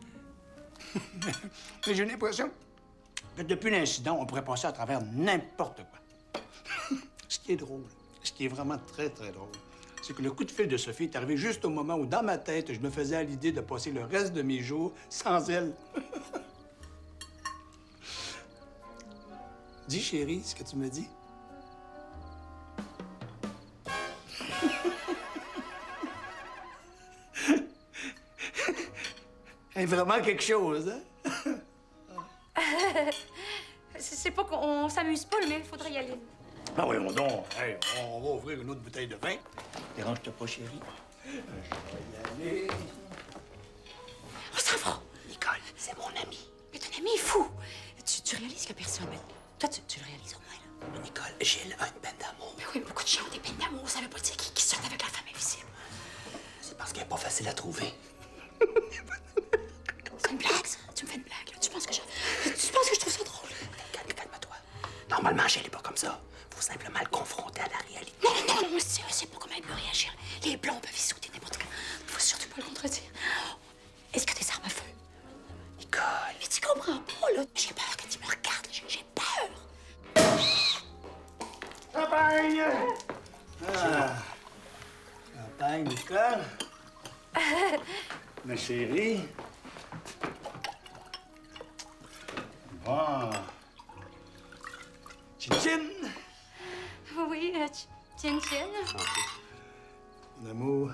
[SPEAKER 5] Mais j'ai l'impression que depuis l'incident, on pourrait passer à travers n'importe quoi. Ce qui est drôle, ce qui est vraiment très, très drôle, c'est que le coup de fil de Sophie est arrivé juste au moment où, dans ma tête, je me faisais à l'idée de passer le reste de mes jours sans elle. Dis, chérie, ce que tu me dis. C'est vraiment quelque chose, hein?
[SPEAKER 14] C'est pas qu'on s'amuse pas, mais il faudrait y aller.
[SPEAKER 5] Ah oui, on donc. Hey, on va ouvrir une autre bouteille de vin. Dérange-toi pas, chérie. Je vais y aller.
[SPEAKER 14] On s'en va.
[SPEAKER 16] Nicole, c'est mon ami.
[SPEAKER 14] Mais ton ami est fou. Tu, tu réalises que personne... Mais toi, tu, tu le réalises au moins, là.
[SPEAKER 16] Mais Nicole, Gilles a une peine d'amour.
[SPEAKER 14] Mais oui, beaucoup de gens ont des peines d'amour. Ça veut pas dire qu'ils qui sortent avec la femme invisible.
[SPEAKER 16] C'est parce qu'elle est pas facile à trouver.
[SPEAKER 14] C'est une blague, ça. Tu me fais une blague, là. Tu penses que je... Tu penses que je trouve ça drôle?
[SPEAKER 16] Calme, calme-toi. Normalement, Gilles est pas comme ça. Faut simplement le confronter à la réalité.
[SPEAKER 14] Non, non, non, non, c'est c'est pas comment il peut réagir. Les blonds peuvent y sauter n'importe quand. Faut surtout pas le contredire. Est-ce que t'as des armes à feu?
[SPEAKER 16] Nicole.
[SPEAKER 14] Mais tu comprends pas, là. J'ai peur quand tu me regardes. J'ai j'ai peur.
[SPEAKER 5] Champagne! Ah. Champagne, Nicole. Ma chérie. Bon. Tchin-tchin.
[SPEAKER 14] Oui, euh, tiens, tiens.
[SPEAKER 5] Mon amour.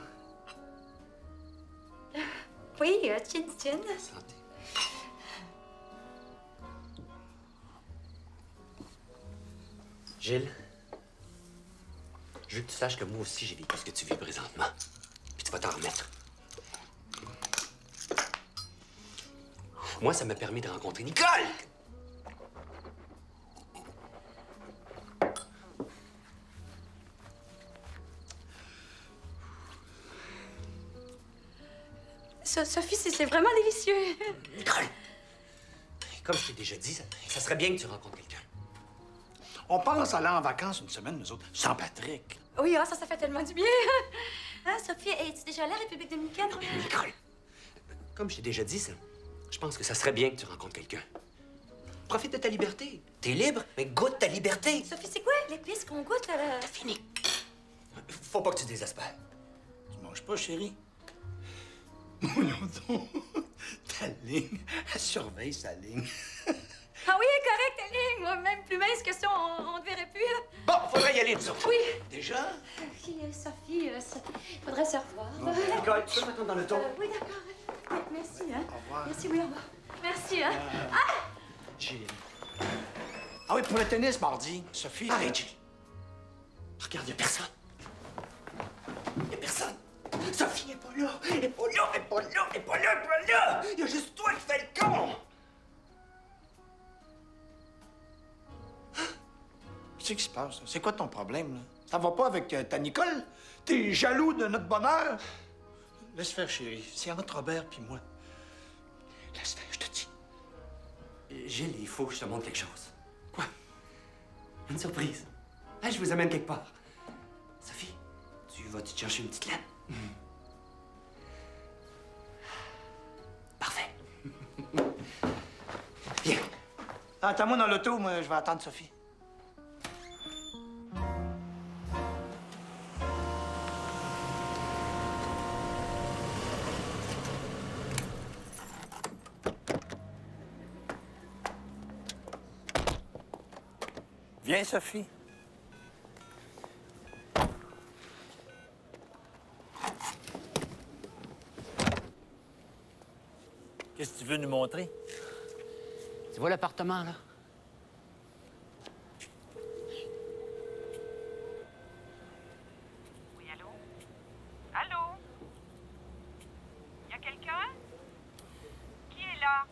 [SPEAKER 14] Oui, euh, tiens, tiens.
[SPEAKER 16] Santé. Gilles, Je veux que tu saches que moi aussi, j'ai vécu ce que tu vis présentement. Puis tu vas t'en remettre. Moi, ça m'a permis de rencontrer Nicole!
[SPEAKER 17] So- Sophie, c'est c'est vraiment délicieux.
[SPEAKER 16] Nicole! Comme je t'ai déjà dit, ça, ça serait bien que tu rencontres quelqu'un.
[SPEAKER 5] On pense aller en vacances une semaine, nous autres, sans Patrick.
[SPEAKER 17] Oui, ah, ça, ça fait tellement du bien. Hein, Sophie, es-tu déjà allée à la République dominicaine?
[SPEAKER 16] Nicole! Comme je t'ai déjà dit, ça, je pense que ça serait bien que tu rencontres quelqu'un. Profite de ta liberté. T'es libre, mais goûte ta liberté.
[SPEAKER 17] Sophie, c'est quoi l'épice qu'on goûte, là?
[SPEAKER 16] Fini. Faut pas que tu désespères.
[SPEAKER 5] Tu manges pas, chérie? Voyons donc. Ta ligne, elle surveille sa ligne.
[SPEAKER 17] Ah oui, correct, ta ligne. Moi, même plus mince que ça, on ne verrait plus.
[SPEAKER 16] Bon, faudrait y aller, nous autres.
[SPEAKER 17] Oui.
[SPEAKER 16] Déjà?
[SPEAKER 17] Oui, euh, Sophie, il euh, faudrait se revoir.
[SPEAKER 16] Bon, Nicole, tu peux m'attendre dans le ton?
[SPEAKER 17] Euh, oui, d'accord. Oui, merci, hein.
[SPEAKER 5] Au revoir.
[SPEAKER 17] Merci, oui, au revoir. Merci, hein.
[SPEAKER 5] Euh,
[SPEAKER 17] Ah!
[SPEAKER 5] J'ai... Ah oui, pour le tennis, mardi. Sophie...
[SPEAKER 16] Arrête, Julie. Regarde, y a personne. Y a personne. Sophie n'est pas là. Elle est pas là, elle est pas là, elle est pas là, elle est pas là. Y a juste toi qui fais le con.
[SPEAKER 5] Qu'est-ce qui se passe? C'est quoi ton problème, là? Ça va pas avec euh, ta Nicole? T'es jaloux de notre bonheur? Laisse faire, chérie. C'est entre Robert puis moi. Laisse faire, je te dis.
[SPEAKER 16] Gilles, il faut que je te montre quelque chose. Quoi? Une surprise. Ah, je vous amène quelque part. Sophie, tu vas te chercher une petite laine? Mm. Parfait. Viens.
[SPEAKER 5] Attends-moi dans l'auto, moi, je vais attendre Sophie. Viens, Sophie. Qu'est-ce que tu veux nous montrer?
[SPEAKER 18] Tu vois l'appartement, là?
[SPEAKER 19] Oui, allô? Allô? Y a quelqu'un? Qui est là?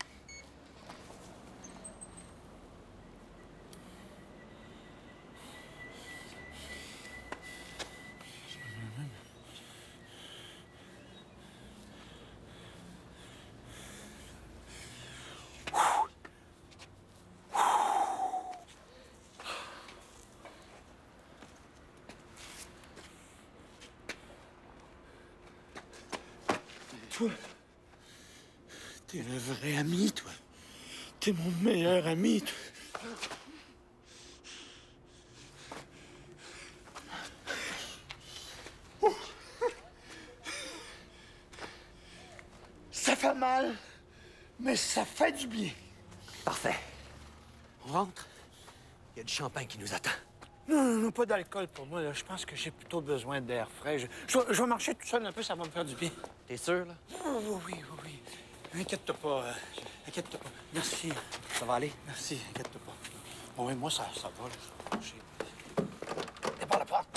[SPEAKER 5] Toi, t'es le vrai ami, toi. T'es mon meilleur ami, toi. Oh. Ça fait mal, mais ça fait du bien.
[SPEAKER 16] Parfait. On rentre? Il y a du champagne qui nous attend.
[SPEAKER 5] Non, non, non, pas d'alcool pour moi, là. Je pense que j'ai plutôt besoin d'air frais. Je, je, vais- je vais marcher tout seul un peu, ça va me faire du bien.
[SPEAKER 16] T'es sûr, là?
[SPEAKER 5] Oh, oui, oui, oui, oui. Inquiète-toi pas. euh, inquiète-toi pas. Merci.
[SPEAKER 16] Ça va aller?
[SPEAKER 5] Merci, inquiète-toi pas. Bon, oui, moi, ça, ça va, là. Je vais marcher. Et par la porte.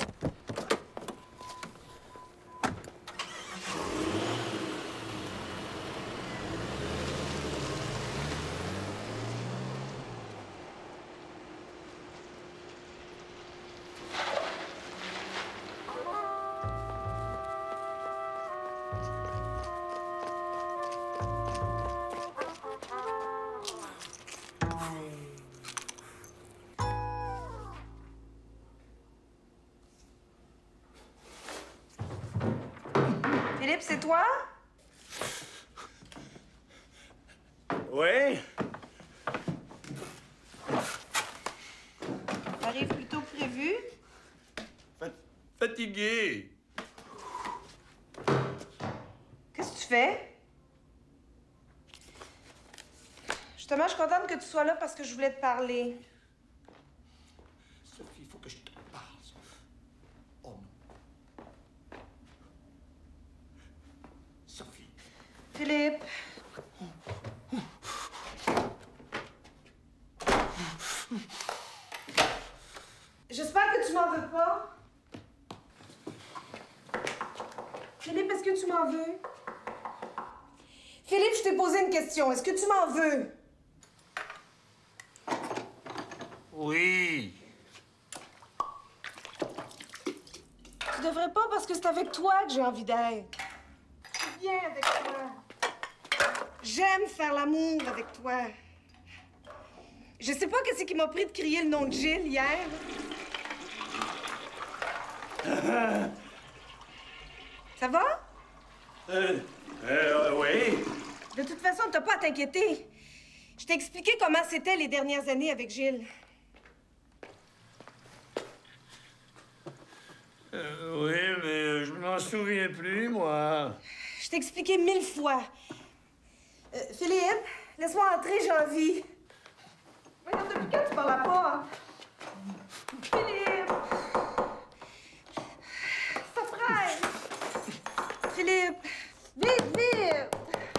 [SPEAKER 3] Philippe, c'est toi?
[SPEAKER 5] Oui?
[SPEAKER 3] T'arrives plus tôt que prévu?
[SPEAKER 5] Fatigué.
[SPEAKER 3] Qu'est-ce que tu fais? Justement, je suis contente que tu sois là parce que je voulais te parler.
[SPEAKER 5] Sophie, il faut que je te parle. Oh non. Sophie.
[SPEAKER 3] Philippe. J'espère que tu m'en veux pas. Philippe, est-ce que tu m'en veux? Philippe, je t'ai posé une question. Est-ce que tu m'en veux?
[SPEAKER 9] Oui.
[SPEAKER 3] Tu devrais pas parce que c'est avec toi que j'ai envie d'être. Viens avec toi. J'aime faire l'amour avec toi. Je sais pas qu'est-ce qui m'a pris de crier le nom de Gilles hier. Ça va?
[SPEAKER 9] Euh, euh, oui.
[SPEAKER 3] De toute façon, t'as pas à t'inquiéter. Je t'ai expliqué comment c'était les dernières années avec Gilles.
[SPEAKER 9] Euh, oui, mais je m'en souviens plus, moi.
[SPEAKER 3] Je t'ai expliqué mille fois. Euh, Philippe, laisse-moi entrer, j'ai envie. Voyons, depuis quand tu parles pas? Philippe! Ça presse! Philippe! Vite, vite!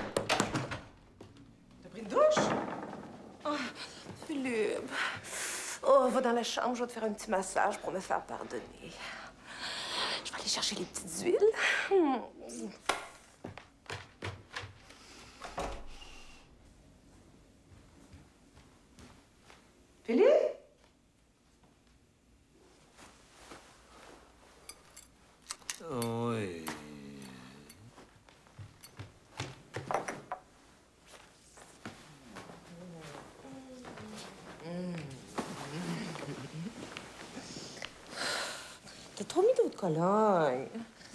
[SPEAKER 3] T'as pris une douche? Oh, Philippe! Oh, va dans la chambre, je vais te faire un petit massage pour me faire pardonner. Je vais aller chercher les petites huiles. Hmm. Philippe?
[SPEAKER 9] Oui.
[SPEAKER 3] T'as trop mis d'eau de Cologne.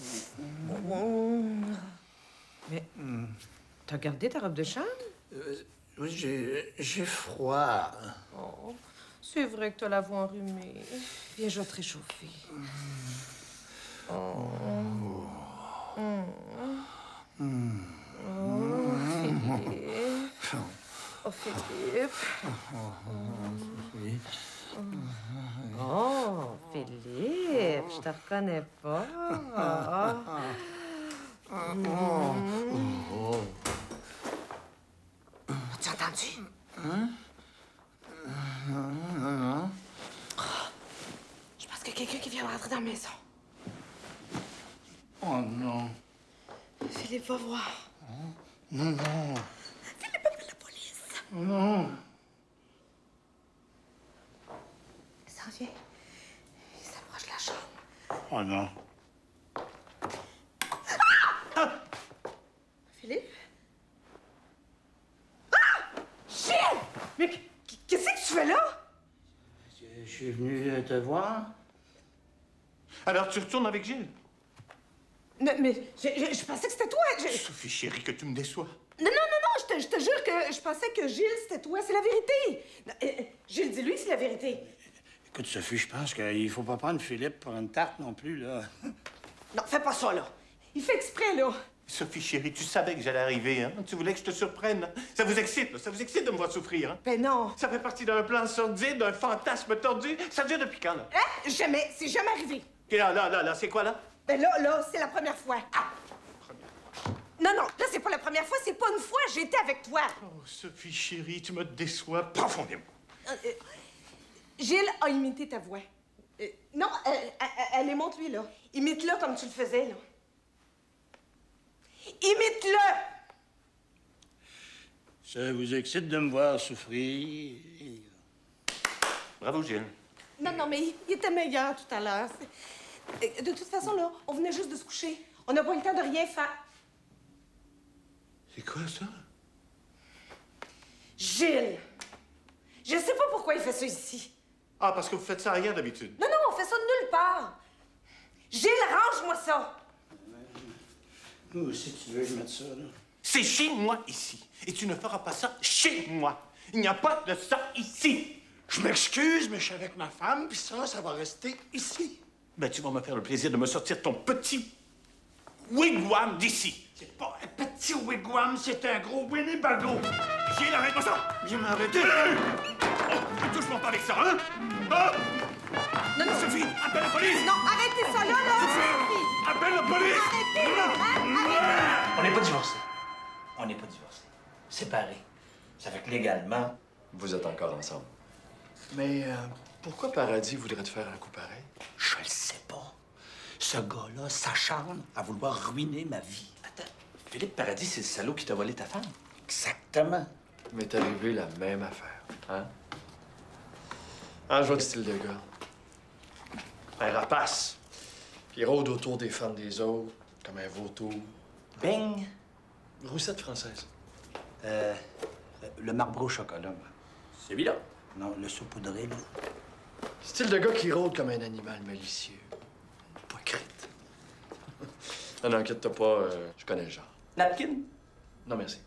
[SPEAKER 3] Mais t'as gardé ta robe de chambre?
[SPEAKER 9] Euh, oui, j'ai j'ai froid.
[SPEAKER 3] Oh, c'est vrai que t'as la voix enrhumée. Viens, je vais te réchauffer. Oh. Oh.
[SPEAKER 9] Mm.
[SPEAKER 3] Oh, Philippe. Oh, Philippe. Oh, Philippe, je te reconnais pas. Mm. As-tu entendu?
[SPEAKER 9] Hein? Non, non, non.
[SPEAKER 3] Je pense qu'il y a quelqu'un qui vient de rentrer dans la maison.
[SPEAKER 9] Oh non.
[SPEAKER 3] Philippe, va voir.
[SPEAKER 9] Non, non.
[SPEAKER 3] Philippe, appelle la police.
[SPEAKER 9] Non.
[SPEAKER 3] Il s'en vient. Il s'approche de la chambre.
[SPEAKER 9] Oh non.
[SPEAKER 3] Ah! Philippe? Ah! Gilles! Mais qu'est-ce que tu fais là?
[SPEAKER 9] Je suis venu te voir.
[SPEAKER 15] Alors, tu retournes avec Gilles?
[SPEAKER 3] Non, mais je, je, je pensais que c'était toi. Je...
[SPEAKER 15] Sophie, chérie, que tu me déçois.
[SPEAKER 3] Non, non, non, non, je te, je te jure que je pensais que Gilles, c'était toi. C'est la vérité. Non, euh, Gilles, dis-lui que c'est la vérité.
[SPEAKER 5] Écoute, Sophie, je pense qu'il faut pas prendre Philippe pour une tarte non plus, là.
[SPEAKER 3] Non, fais pas ça, là. Il fait exprès, là.
[SPEAKER 15] Sophie, chérie, tu savais que j'allais arriver, hein? Tu voulais que je te surprenne. Hein? Ça vous excite, là? Ça vous excite de me voir souffrir, hein?
[SPEAKER 3] Ben non.
[SPEAKER 15] Ça fait partie d'un plan sordide, d'un fantasme tordu. Ça dure depuis quand, là?
[SPEAKER 3] Hein? Jamais. C'est jamais arrivé.
[SPEAKER 15] Et là, là, là, là, c'est quoi, là?
[SPEAKER 3] Ben là, là, c'est la première fois. Ah! Non, non, là, c'est pas la première fois. C'est pas une fois. J'étais avec toi.
[SPEAKER 15] Oh, Sophie, chérie, tu me déçois profondément.
[SPEAKER 3] Euh, euh, Gilles a imité ta voix. Euh, non, euh, allez, montre-lui, là. Imite-le comme tu le faisais, là. Imite-le!
[SPEAKER 5] Ça vous excite de me voir souffrir?
[SPEAKER 15] Bravo, Gilles.
[SPEAKER 3] Non, non, mais il était meilleur tout à l'heure. C'est- De toute façon, là, on venait juste de se coucher. On n'a pas eu le temps de rien faire.
[SPEAKER 15] C'est quoi, ça?
[SPEAKER 3] Gilles! Je sais pas pourquoi il fait ça ici.
[SPEAKER 15] Ah, parce que vous faites ça ailleurs d'habitude.
[SPEAKER 3] Non, non, on fait ça nulle part. Gilles, range-moi ça.
[SPEAKER 5] Moi aussi, tu veux que je mette ça, là?
[SPEAKER 15] C'est chez moi, ici. Et tu ne feras pas ça chez moi. Il n'y a pas de ça ici.
[SPEAKER 5] Je m'excuse, mais je suis avec ma femme, puis ça, ça va rester ici.
[SPEAKER 15] Ben, tu vas me faire le plaisir de me sortir ton petit wigwam d'ici.
[SPEAKER 5] C'est pas un petit wigwam, c'est un gros Winnebago.
[SPEAKER 15] Gilles, arrête-moi ça!
[SPEAKER 5] Viens m'arrêter.
[SPEAKER 15] Oh, touche-moi pas avec ça, hein? Ah!
[SPEAKER 3] Non, non.
[SPEAKER 15] Sophie, appelle la police!
[SPEAKER 3] Non, arrêtez ça là, là!
[SPEAKER 15] Sophie, appelle la police!
[SPEAKER 3] Arrêtez, là! Arrêtez!
[SPEAKER 5] On n'est pas divorcés. On n'est pas divorcés. Séparés. Ça fait que légalement...
[SPEAKER 11] Vous êtes encore ensemble.
[SPEAKER 15] Mais euh, pourquoi Paradis voudrait te faire un coup pareil?
[SPEAKER 5] Je le sais pas. Ce gars-là s'acharne à vouloir ruiner ma vie.
[SPEAKER 20] Attends, Philippe Paradis, c'est le salaud qui t'a volé ta femme?
[SPEAKER 5] Exactement.
[SPEAKER 21] M'est arrivé la même affaire, hein? Ah, je vois le style de gars. Un rapace. Puis il rôde autour des femmes des autres, comme un vautour.
[SPEAKER 5] Bing!
[SPEAKER 21] Roussette française.
[SPEAKER 5] Euh, le marbre au chocolat, moi.
[SPEAKER 20] Celui-là?
[SPEAKER 5] Non, le saupoudré, là.
[SPEAKER 21] Style de gars qui rôde comme un animal malicieux. Hypocrite. Non, non, inquiète-toi pas, euh, je connais le genre.
[SPEAKER 20] Napkin?
[SPEAKER 21] Non, merci.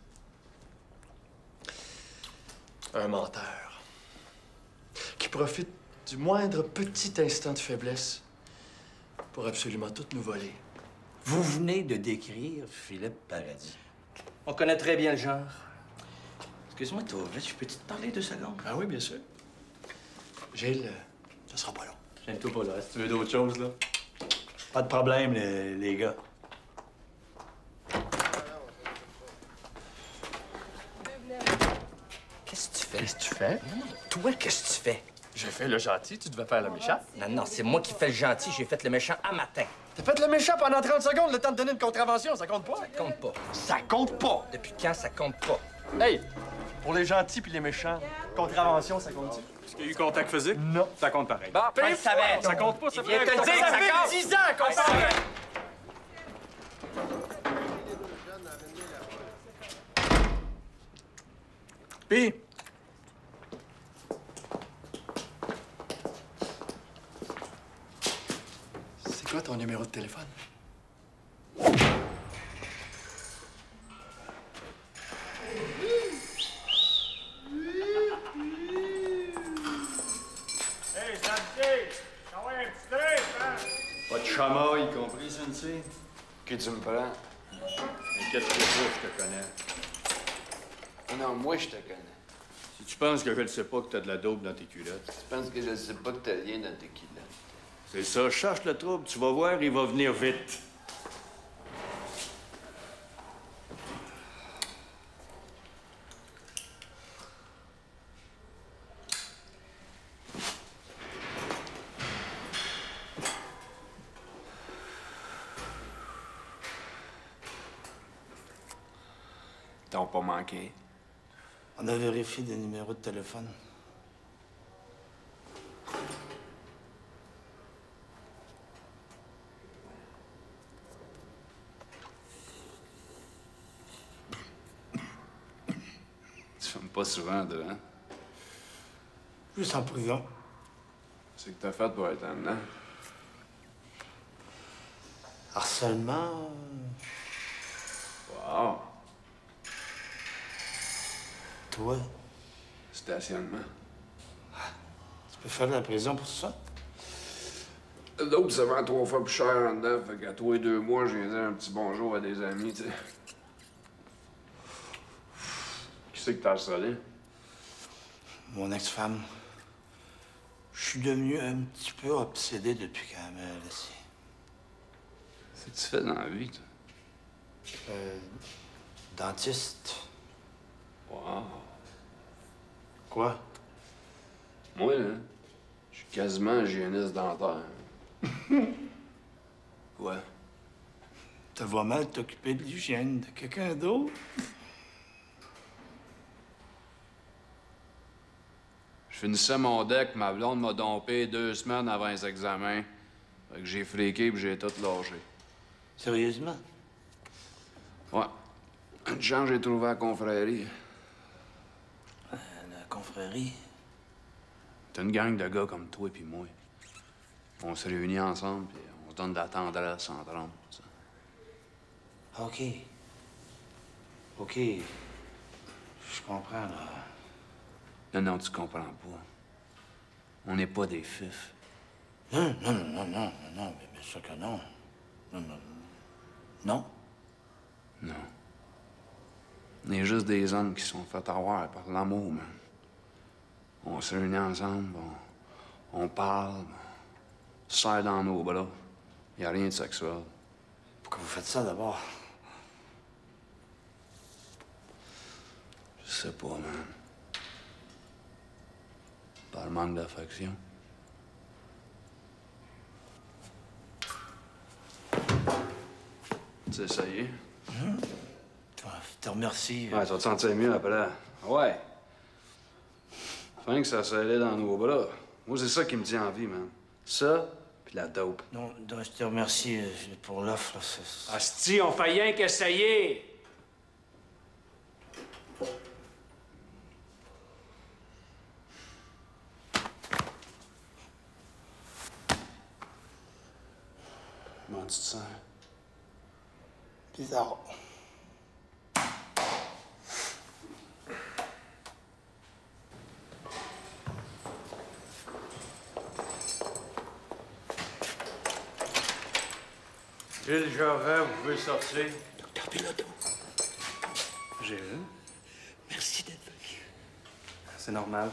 [SPEAKER 21] Un menteur. Qui profite du moindre petit instant de faiblesse pour absolument tout nous voler.
[SPEAKER 5] Vous venez de décrire Philippe Paradis.
[SPEAKER 20] On connaît très bien le genre. Excuse-moi, Tauvette, je peux-tu te parler deux secondes?
[SPEAKER 21] Ah oui, bien sûr. Gilles, ça sera pas long.
[SPEAKER 20] Gêne-toi pas, là. Si tu veux d'autres choses, là.
[SPEAKER 5] Pas de problème, les, les gars.
[SPEAKER 20] Qu'est-ce que tu fais?
[SPEAKER 21] Qu'est-ce que tu fais?
[SPEAKER 20] Non, non, toi, qu'est-ce que tu fais?
[SPEAKER 21] J'ai fait le gentil, tu devais faire le méchant.
[SPEAKER 20] Non, non, c'est moi qui fais le gentil. J'ai fait le méchant à matin.
[SPEAKER 21] T'as fait le méchant pendant trente secondes, le temps de donner une contravention, ça compte pas?
[SPEAKER 20] Ça compte pas.
[SPEAKER 21] Ça compte pas!
[SPEAKER 20] Depuis quand ça compte pas?
[SPEAKER 21] Hey! Pour les gentils puis les méchants, contravention, ça compte-tu?
[SPEAKER 13] Est-ce qu'il y a eu contact physique?
[SPEAKER 21] Non.
[SPEAKER 13] Ça compte pareil.
[SPEAKER 20] Bon, je le savais.
[SPEAKER 13] Ça compte pas, ça
[SPEAKER 20] Il vient de te le dire,
[SPEAKER 21] Ça
[SPEAKER 20] ça
[SPEAKER 21] fait
[SPEAKER 20] compte.
[SPEAKER 21] dix ans qu'on parle! Puis, c'est quoi ton numéro de téléphone?
[SPEAKER 9] Hey, Sensei! Ah ouais, un petit drink, hein?
[SPEAKER 21] Pas de chama, y compris, Sensei?
[SPEAKER 11] Que tu me prends?
[SPEAKER 21] Inquiète-toi pas, je te connais.
[SPEAKER 11] Ah non, moi, je te connais.
[SPEAKER 21] Si tu penses que je ne sais pas que t'as de la dope dans tes culottes.
[SPEAKER 11] Tu penses que je sais pas que t'as rien dans tes culottes?
[SPEAKER 21] C'est ça, cherche le trouble, tu vas voir, il va venir vite.
[SPEAKER 11] T'as pas manqué.
[SPEAKER 5] On a vérifié des numéros de téléphone.
[SPEAKER 11] Tu fumes pas souvent, toi, hein?
[SPEAKER 5] Juste en prison.
[SPEAKER 11] C'est que t'as fait pour être en dedans.
[SPEAKER 5] Harcèlement.
[SPEAKER 11] Wow!
[SPEAKER 5] Toi,
[SPEAKER 11] Stationnement.
[SPEAKER 5] tu peux faire de la prison pour ça?
[SPEAKER 11] L'autre, ça vend trois fois plus cher en dedans, fait qu'à tous les deux mois, je viens dire un petit bonjour à des amis, tu sais. Qui c'est que t'as harcelé?
[SPEAKER 5] Mon ex-femme. Je suis devenu un petit peu obsédé depuis qu'elle m'a laissé.
[SPEAKER 11] Qu'est-ce que tu fais dans la vie, toi?
[SPEAKER 5] Euh, dentiste.
[SPEAKER 11] Wow!
[SPEAKER 5] Quoi?
[SPEAKER 11] Moi, là, je suis quasiment hygiéniste dentaire. Quoi?
[SPEAKER 5] Te vois mal t'occuper de l'hygiène de quelqu'un d'autre?
[SPEAKER 11] Je finissais mon deck, ma blonde m'a dompé deux semaines avant les examens. Fait que j'ai fréqué puis j'ai tout lâché.
[SPEAKER 5] Sérieusement?
[SPEAKER 11] Ouais. Une chance, j'ai trouvé la confrérie.
[SPEAKER 5] Euh, la confrérie?
[SPEAKER 11] C'est une gang de gars comme toi puis moi. On se réunit ensemble puis on se donne de la tendresse entre hommes. ça.
[SPEAKER 5] OK. OK. Je comprends, là.
[SPEAKER 11] Non, non, tu comprends pas. On n'est pas des fifs.
[SPEAKER 5] Non, non, non, non, non, non, mais bien sûr que non. Non, non, non.
[SPEAKER 11] Non. On est juste des hommes qui sont fait avoir par l'amour, man. On se réunit ensemble, on, on parle, on se serre dans nos bras. Y a rien de sexuel.
[SPEAKER 5] Pourquoi vous faites ça, d'abord?
[SPEAKER 11] Je sais pas, man. Par manque d'affection. Tu sais, ça y est.
[SPEAKER 5] Hum? Te remercie.
[SPEAKER 11] Ouais, tu vas te sentir mieux après. Ouais. Fin que ça s'allait dans nos bras. Moi, c'est ça qui me tient en vie, man. Ça, puis la dope.
[SPEAKER 5] Non, non, je te remercie euh, pour l'offre.
[SPEAKER 21] Asti, on fait rien qu'essayer!
[SPEAKER 11] Comment tu te sens?
[SPEAKER 5] Bizarre.
[SPEAKER 9] Gilles Jarret, vous pouvez sortir.
[SPEAKER 5] Docteur Piloto.
[SPEAKER 13] Gilles,
[SPEAKER 5] Merci d'être venu.
[SPEAKER 13] c'est normal.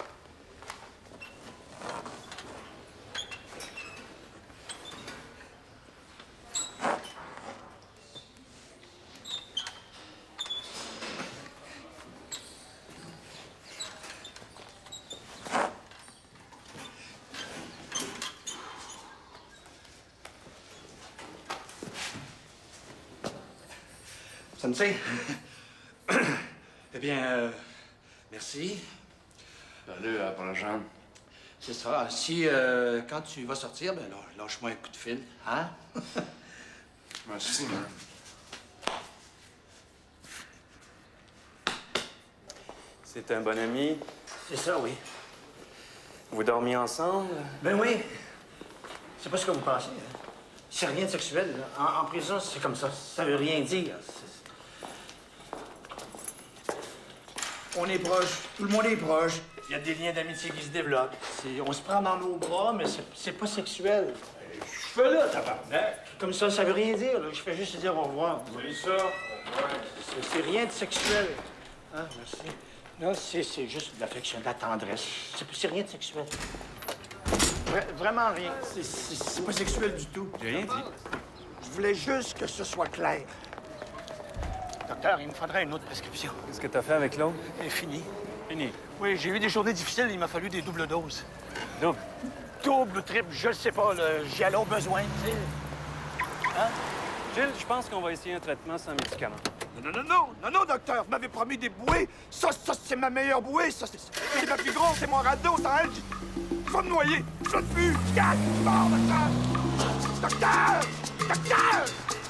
[SPEAKER 5] Ça me sait. Eh bien, euh, merci.
[SPEAKER 11] Salut, à la prochaine.
[SPEAKER 5] C'est ça. Si, euh, quand tu vas sortir, ben là, lâche-moi un coup de fil, hein?
[SPEAKER 11] Merci, man.
[SPEAKER 13] C'est un bon ami.
[SPEAKER 5] C'est ça, oui.
[SPEAKER 13] Vous dormiez ensemble?
[SPEAKER 5] Ben oui. C'est pas ce que vous pensez. Hein? C'est rien de sexuel. Là. En, en prison, c'est comme ça. Ça veut rien dire. C'est- On est proches. Tout le monde est proche. Il y a des liens d'amitié qui se développent. C'est- On se prend dans nos bras, mais c'est- c'est pas sexuel. Je fais là, tabarnak. Comme ça, ça veut rien dire. Là. Je fais juste dire au revoir.
[SPEAKER 9] C'est ça.
[SPEAKER 5] C'est- C'est rien de sexuel. Hein, merci. Non, c'est c'est juste de l'affection, de la tendresse. C'est c'est rien de sexuel. Vra- vraiment rien. C'est- C'est c'est pas sexuel du tout.
[SPEAKER 13] J'ai rien dit.
[SPEAKER 5] Je voulais juste que ce soit clair. Docteur, il me faudrait une autre prescription.
[SPEAKER 13] Qu'est-ce que t'as fait avec l'autre?
[SPEAKER 5] C'est fini.
[SPEAKER 13] Fini.
[SPEAKER 5] Oui, j'ai eu des journées difficiles. Il m'a fallu des doubles doses.
[SPEAKER 13] Double?
[SPEAKER 5] Double, triple, je le sais pas. J'y allais au besoin, tu sais. Hein?
[SPEAKER 13] Gilles, je pense qu'on va essayer un traitement sans médicaments.
[SPEAKER 9] Non, non, non, non, non, docteur, vous m'avez promis des bouées. Ça, ça, c'est ma meilleure bouée. Ça, c'est c'est ma plus grosse, c'est mon radeau, ça aide. Je vais me noyer. Je flotte plus. Gaz, je mort, docteur. Docteur! Docteur!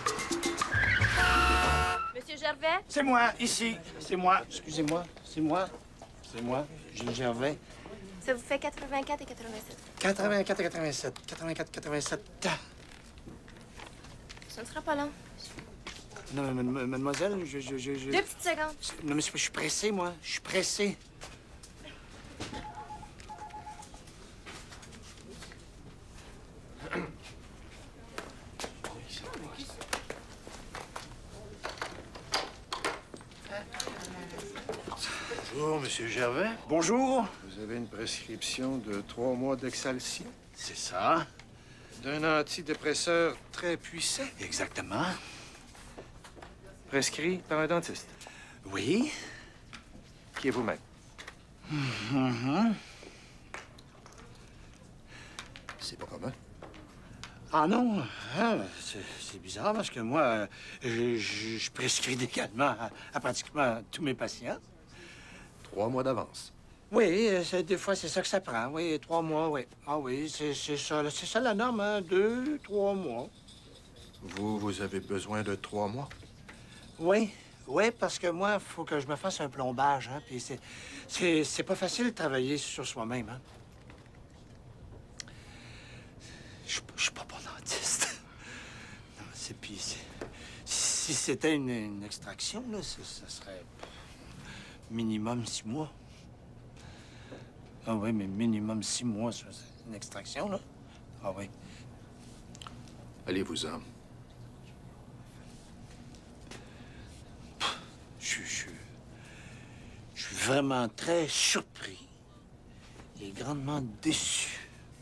[SPEAKER 10] Monsieur Gervais?
[SPEAKER 5] C'est moi, ici. C'est moi. Excusez-moi. C'est moi. C'est moi, Gilles Gervais.
[SPEAKER 10] Ça vous fait quatre-vingt-quatre et quatre-vingt-sept.
[SPEAKER 5] quatre-vingt-quatre et quatre-vingt-sept. quatre-vingt-quatre quatre-vingt-sept.
[SPEAKER 10] Ça ne sera pas long.
[SPEAKER 5] Non, mais madem- mademoiselle, je... je, je, je...
[SPEAKER 10] Deux petites secondes.
[SPEAKER 5] Non, mais c'est pas- je suis pressé, moi. Je suis pressé.
[SPEAKER 15] Bonjour, Monsieur Gervais.
[SPEAKER 5] Bonjour.
[SPEAKER 15] Vous avez une prescription de trois mois d'exhalation.
[SPEAKER 5] C'est ça.
[SPEAKER 15] D'un antidépresseur très puissant.
[SPEAKER 5] Exactement.
[SPEAKER 15] Prescrit par un dentiste.
[SPEAKER 5] Oui.
[SPEAKER 15] Qui est vous-même.
[SPEAKER 5] Mhm.
[SPEAKER 15] C'est pas commun.
[SPEAKER 5] Ah non, hein, c'est c'est bizarre parce que moi, euh, je, je- je prescris également à, à pratiquement tous mes patients.
[SPEAKER 15] Trois mois d'avance.
[SPEAKER 5] Oui, euh, c'est- des fois, c'est ça que ça prend. Oui, trois mois, oui. Ah oui, c'est c'est ça. là, C'est ça la norme, hein? Deux, trois mois.
[SPEAKER 15] Vous, vous avez besoin de trois mois?
[SPEAKER 5] Oui, oui, parce que moi, il faut que je me fasse un plombage, hein? Puis c'est- c'est c'est pas facile de travailler sur soi-même, hein? Je je suis pas bon dentiste. Non, c'est puis c'est- si c'était une, une extraction, là, ça, ça serait minimum six mois. Ah oui, mais minimum six mois, ça, c'est une extraction, là. Ah oui.
[SPEAKER 15] Allez-vous-en.
[SPEAKER 5] Je, je, je suis vraiment très surpris et grandement déçu.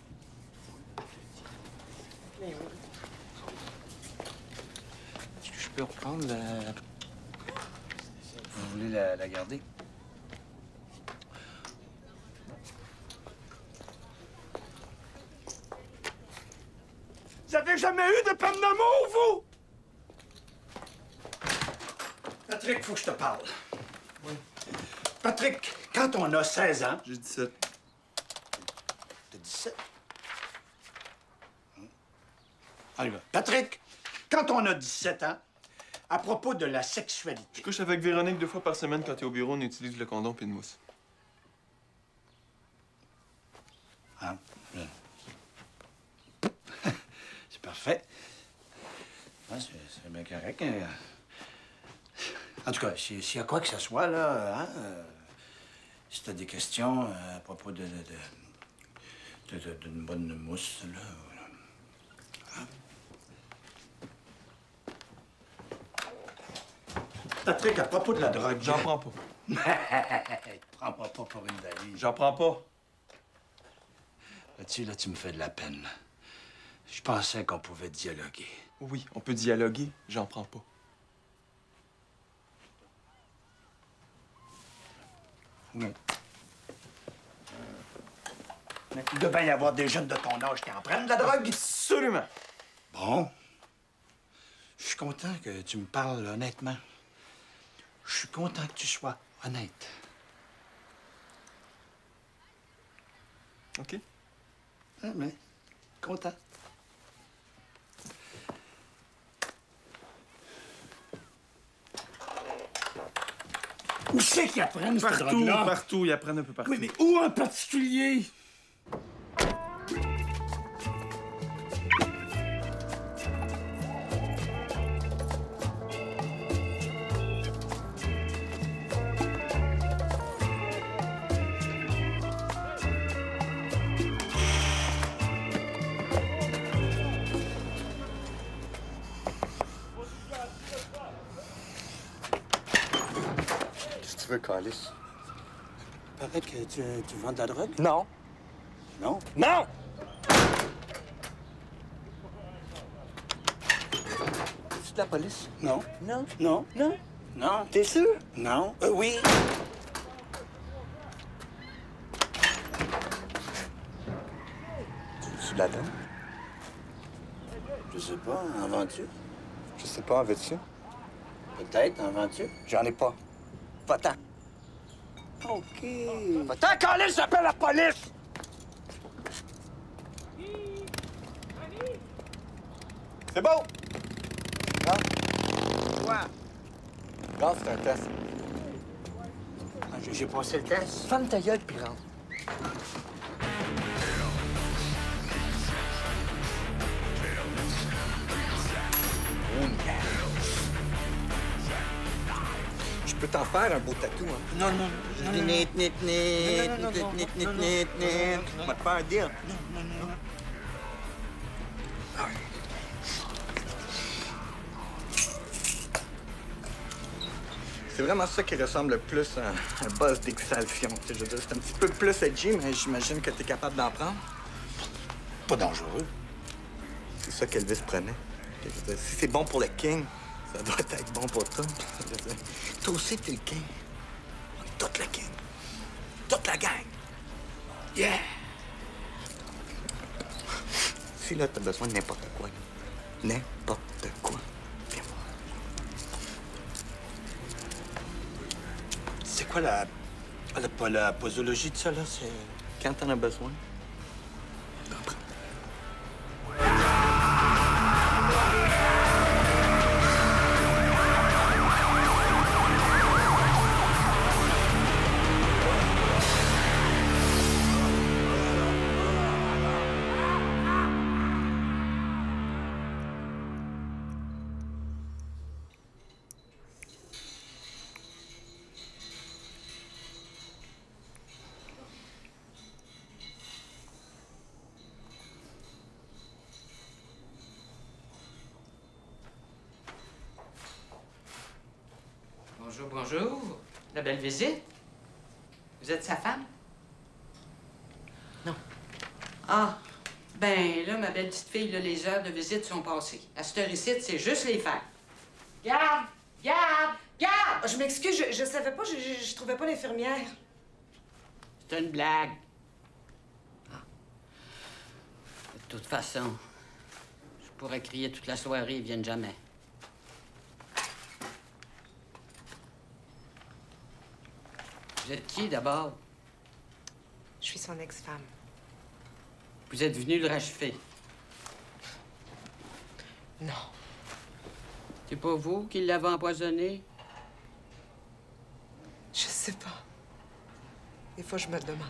[SPEAKER 5] Est-ce que je peux reprendre la... Vous voulez la, la garder?
[SPEAKER 9] Vous avez jamais eu de peine d'amour, vous?
[SPEAKER 5] Patrick, faut que je te parle. Oui. Patrick, quand on a seize ans...
[SPEAKER 21] J'ai dix-sept.
[SPEAKER 5] T'as dix-sept? Allez, va. Patrick, quand on a dix-sept ans, à propos de la sexualité...
[SPEAKER 21] Je couche avec Véronique deux fois par semaine quand t'es au bureau, on utilise le condom puis une mousse.
[SPEAKER 5] Ah, bien. C'est parfait. Ah, c'est bien correct. Hein? En tout cas, s'il y a quoi que ce soit, là, hein, euh, si t'as des questions euh, à propos de, de, de, de, de, d'une bonne mousse, là... Hein? Patrick, à propos de la drogue...
[SPEAKER 21] J'en prends pas.
[SPEAKER 5] Prends-moi pas pour une valise.
[SPEAKER 21] J'en prends pas.
[SPEAKER 5] Là-dessus, là, tu me fais de la peine. Je pensais qu'on pouvait dialoguer.
[SPEAKER 21] Oui, on peut dialoguer. J'en prends pas.
[SPEAKER 5] Oui. Mais il doit bien y avoir des jeunes de ton âge qui en prennent de la drogue.
[SPEAKER 21] Absolument.
[SPEAKER 5] Bon. Je suis content que tu me parles honnêtement. Je suis content que tu sois honnête.
[SPEAKER 21] OK.
[SPEAKER 5] Ah, mais content. Où c'est qu'ils apprennent cette
[SPEAKER 21] Partout,
[SPEAKER 5] drogue-là?
[SPEAKER 21] partout. Ils apprennent un peu partout.
[SPEAKER 5] Oui, mais où en particulier?
[SPEAKER 21] Qu'est-ce que tu veux, Calice?
[SPEAKER 5] Paraît que tu, tu vends de la drogue?
[SPEAKER 21] Non.
[SPEAKER 5] Non?
[SPEAKER 21] Non!
[SPEAKER 5] C'est de la police? Non.
[SPEAKER 21] Non.
[SPEAKER 5] Non?
[SPEAKER 21] Non.
[SPEAKER 5] Non.
[SPEAKER 21] T'es sûr?
[SPEAKER 5] Non. Euh, oui.
[SPEAKER 21] Tu veux-tu de la donne?
[SPEAKER 5] Je sais pas. En vends-tu?
[SPEAKER 21] Je sais pas, en veux-tu?
[SPEAKER 5] Peut-être. En vends-tu?
[SPEAKER 21] J'en ai pas. Va-t'en.
[SPEAKER 5] OK.
[SPEAKER 21] Va-t'en, Calice, j'appelle la police! C'est bon! Hein?
[SPEAKER 5] Quoi?
[SPEAKER 21] Regarde, c'est un test.
[SPEAKER 5] Ah, j'ai- J'ai passé le test.
[SPEAKER 21] Ferme ta gueule, puis rentre. Je peux t'en faire un beau tatou, hein?
[SPEAKER 5] Non, non, non.
[SPEAKER 21] Nit, nit, nit, nit,
[SPEAKER 5] Non, non, non,
[SPEAKER 21] nit,
[SPEAKER 5] non,
[SPEAKER 21] nit,
[SPEAKER 5] non, non,
[SPEAKER 21] nit,
[SPEAKER 5] non,
[SPEAKER 21] nit.
[SPEAKER 5] non, non,
[SPEAKER 21] On va te faire un deal.
[SPEAKER 5] Non, non, non.
[SPEAKER 21] C'est vraiment ça qui ressemble le plus à un boss d'exhalation. Tu sais, je veux dire, c'est un petit peu plus edgy, mais j'imagine que t'es capable d'en prendre.
[SPEAKER 5] Pas dangereux.
[SPEAKER 21] C'est ça qu'Elvis prenait. Je veux dire, si c'est bon pour le King, ça doit être bon pour toi. Je veux dire, toi aussi, t'es le King. On est tous le King. Toute la gang. Yeah! Si là, t'as besoin de n'importe quoi, là. N'importe quoi. Viens voir.
[SPEAKER 5] C'est quoi la... la... pas la posologie de ça, là? C'est...
[SPEAKER 21] Quand t'en as besoin, t'en prends.
[SPEAKER 18] Bonjour, bonjour. La belle visite. Vous êtes sa femme? Non. Ah, ben là, ma belle petite fille, là, les heures de visite sont passées. À cette heure-ci, c'est juste les fêtes. Garde! Garde! Garde!
[SPEAKER 3] Je m'excuse, je, je savais pas, je, je, je trouvais pas l'infirmière.
[SPEAKER 18] C'est une blague. Ah. De toute façon, je pourrais crier toute la soirée, ils viennent jamais. Vous êtes qui, d'abord?
[SPEAKER 3] Je suis son ex-femme.
[SPEAKER 18] Vous êtes venu le rachever.
[SPEAKER 3] Non.
[SPEAKER 18] C'est pas vous qui l'avez empoisonné?
[SPEAKER 3] Je sais pas. Des fois, je me le demande.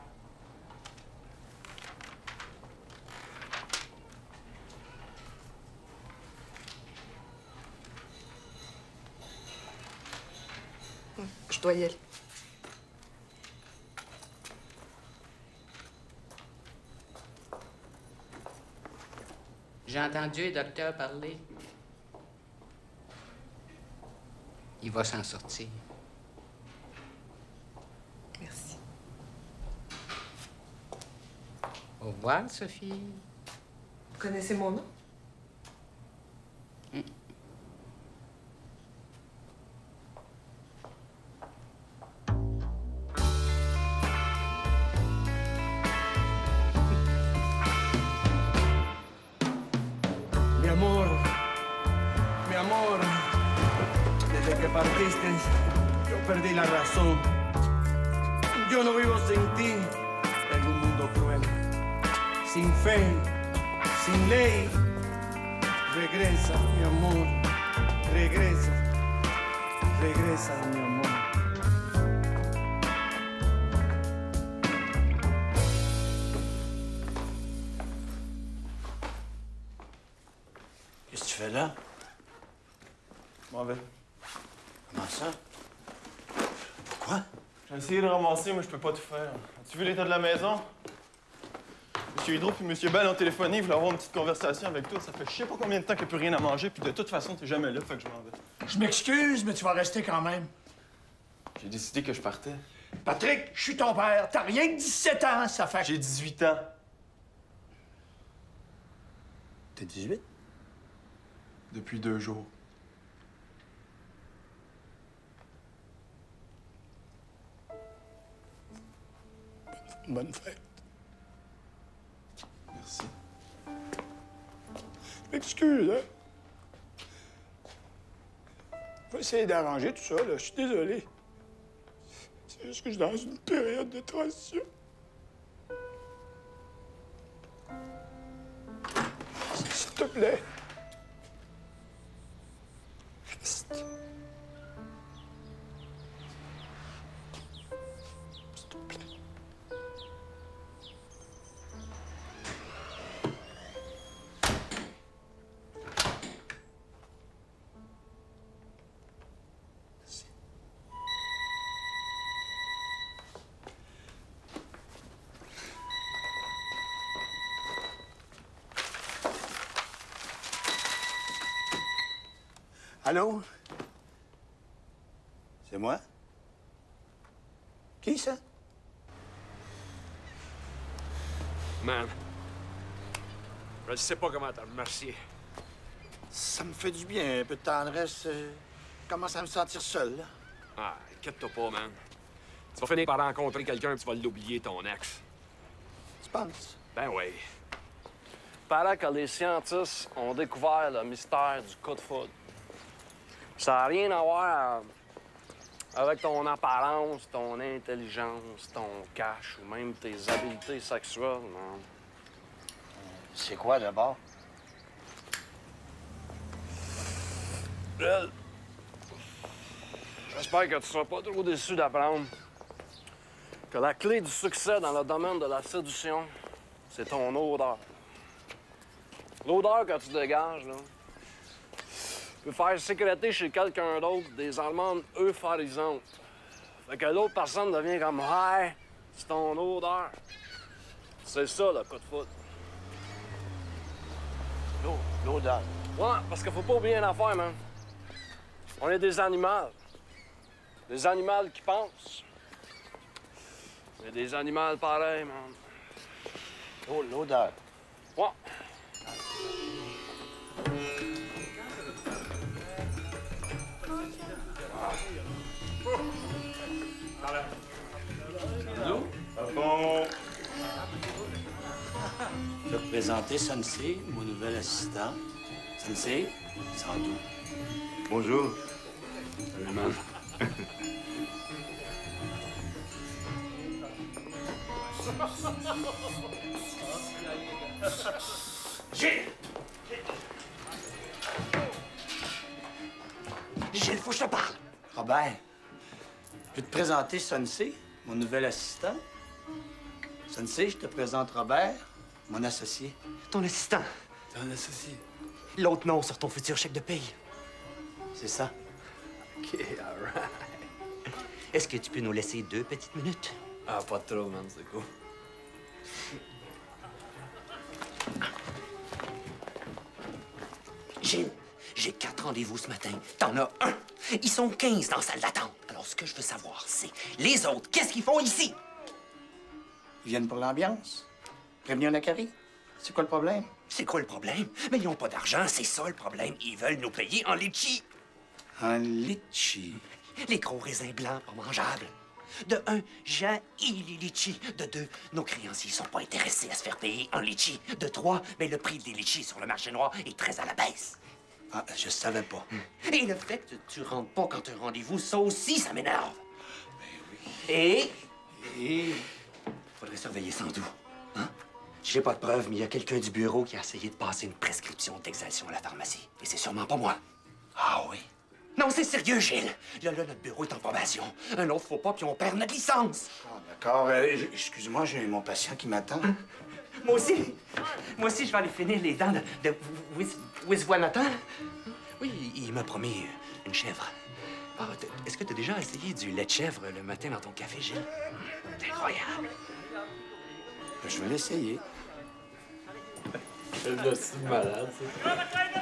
[SPEAKER 3] Je dois y aller.
[SPEAKER 18] J'ai entendu le docteur parler. Il va s'en sortir.
[SPEAKER 3] Merci.
[SPEAKER 18] Au revoir, Sophie.
[SPEAKER 3] Vous connaissez mon nom?
[SPEAKER 18] Mm.
[SPEAKER 4] Mi amor, mi amor, desde que partiste, yo perdí la razón. Yo no vivo sin ti en un mundo cruel, sin fe, sin ley. Regresa, mi amor, regresa, regresa, mi amor.
[SPEAKER 5] Qu'est-ce que tu fais là?
[SPEAKER 22] M'en vais.
[SPEAKER 5] Comment ça? Pourquoi?
[SPEAKER 22] J'ai essayé de ramasser, mais je peux pas tout faire. As-tu vu l'état de la maison? Monsieur Hydro puis Monsieur Bell ont téléphoné, ils voulaient avoir une petite conversation avec toi. Ça fait je sais pas combien de temps qu'il n'y a plus rien à manger, puis de toute façon, t'es jamais là, fait que je m'en vais.
[SPEAKER 5] Je m'excuse, mais tu vas rester quand même.
[SPEAKER 22] J'ai décidé que je partais.
[SPEAKER 5] Patrick, je suis ton père. T'as rien que dix-sept ans, ça fait...
[SPEAKER 22] J'ai dix-huit ans.
[SPEAKER 5] T'as dix-huit?
[SPEAKER 22] Depuis deux jours.
[SPEAKER 5] Bonne fête.
[SPEAKER 22] Merci.
[SPEAKER 5] Je m'excuse, hein? Je vais essayer d'arranger tout ça, là. Je suis désolé. C'est juste que je suis dans une période de transition. S'il te plaît. Reste. S'il te plaît. Allô? C'est moi? Qui, ça?
[SPEAKER 23] Man, je ne sais pas comment te remercier.
[SPEAKER 5] Ça me fait du bien, un peu de tendresse. euh, Je commence à me sentir seul, là.
[SPEAKER 23] Ah, inquiète-toi pas, man. Tu vas finir par rencontrer quelqu'un et tu vas l'oublier, ton ex.
[SPEAKER 5] Tu penses?
[SPEAKER 23] Ben oui.
[SPEAKER 24] Il paraît que les scientifiques ont découvert le mystère du coup de foudre. Ça n'a rien à voir avec ton apparence, ton intelligence, ton cash ou même tes habiletés sexuelles, man.
[SPEAKER 5] C'est quoi, d'abord?
[SPEAKER 24] Elle. J'espère que tu seras pas trop déçu d'apprendre que la clé du succès dans le domaine de la séduction, c'est ton odeur. L'odeur que tu dégages, là, peut faire sécréter chez quelqu'un d'autre des hormones euphorisantes. Fait que l'autre personne devient comme « Ouais, c'est ton odeur. » C'est ça, le coup de foudre.
[SPEAKER 5] L'odeur.
[SPEAKER 24] Ouais, parce qu'il faut pas oublier une affaire, man. On est des animaux. Des animaux qui pensent. Mais des animaux pareils, man.
[SPEAKER 5] Oh, l'odeur.
[SPEAKER 24] Ouais.
[SPEAKER 5] Allô?
[SPEAKER 22] Bon.
[SPEAKER 5] Je vais te présenter Sensei, mon nouvel assistant. Sensei, Sandou.
[SPEAKER 22] Bonjour.
[SPEAKER 23] Salut, man.
[SPEAKER 16] Gilles! Gilles, faut que je te parle.
[SPEAKER 5] Robert, je vais te présenter Sensei, mon nouvel assistant. Sensei, je te présente Robert, mon associé.
[SPEAKER 16] Ton assistant.
[SPEAKER 5] Ton associé.
[SPEAKER 16] L'autre nom sur ton futur chèque de paye.
[SPEAKER 5] C'est ça.
[SPEAKER 16] OK, all right. Est-ce que tu peux nous laisser deux petites minutes?
[SPEAKER 11] Ah, pas trop, man, c'est cool.
[SPEAKER 16] Gilles, j'ai quatre rendez-vous ce matin. T'en as un. Ils sont quinze dans la salle d'attente. Alors, ce que je veux savoir, c'est les autres, qu'est-ce qu'ils font ici?
[SPEAKER 5] Ils viennent pour l'ambiance. Prévenir la carie. C'est quoi le problème?
[SPEAKER 16] C'est quoi le problème? Mais ils n'ont pas d'argent, c'est ça le problème. Ils veulent nous payer en litchi.
[SPEAKER 5] En litchi?
[SPEAKER 16] Les gros raisins blancs pas mangeables. De un, j'haïs les litchis. De deux, nos créanciers sont pas intéressés à se faire payer en litchi. De trois, mais le prix des litchis sur le marché noir est très à la baisse.
[SPEAKER 5] Ah, je savais pas.
[SPEAKER 16] Et le fait que tu rentres pas quand tu as un rendez-vous, ça aussi, ça m'énerve.
[SPEAKER 5] Ben oui.
[SPEAKER 16] Et...
[SPEAKER 5] Et...
[SPEAKER 16] Faudrait surveiller Sandou. Hein? J'ai pas de preuves, mais il y a quelqu'un du bureau qui a essayé de passer une prescription d'exhalation à la pharmacie. Et c'est sûrement pas moi.
[SPEAKER 5] Ah oui?
[SPEAKER 16] Non, c'est sérieux, Gilles. Là, là, notre bureau est en probation. Un autre faux pas, puis on perd notre licence.
[SPEAKER 5] Ah, d'accord. Euh, excuse-moi, j'ai mon patient qui m'attend.
[SPEAKER 16] Moi aussi. Moi aussi, je vais aller finir les dents de, de Wiz- Wiswanathan. Oui, il, il m'a promis une chèvre. Ah, est-ce que tu as déjà essayé du lait de chèvre le matin dans ton café, Gilles? C'est incroyable.
[SPEAKER 5] Je vais l'essayer.
[SPEAKER 11] Je suis malade, ça.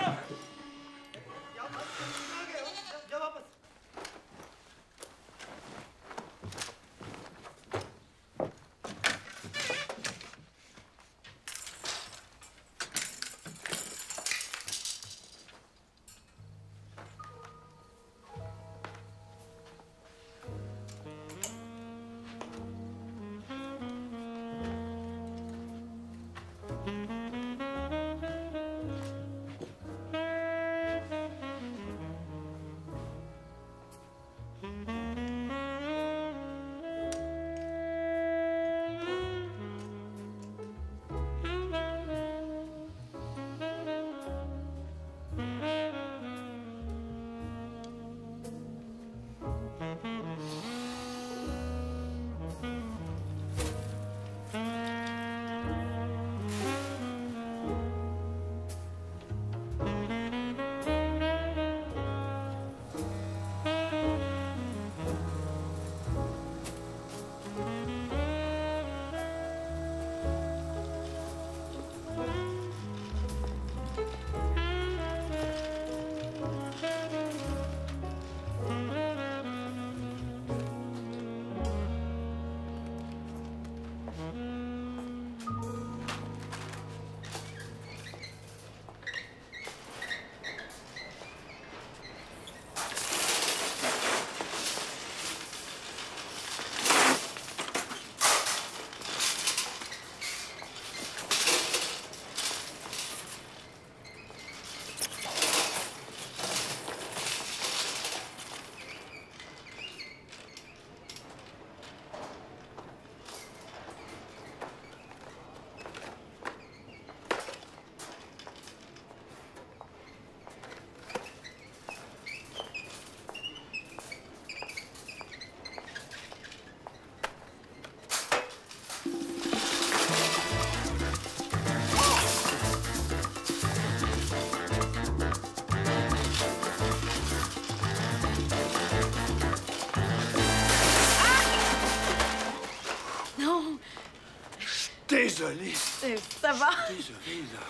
[SPEAKER 5] Désolé.
[SPEAKER 17] Euh, ça va?
[SPEAKER 5] Désolé, là.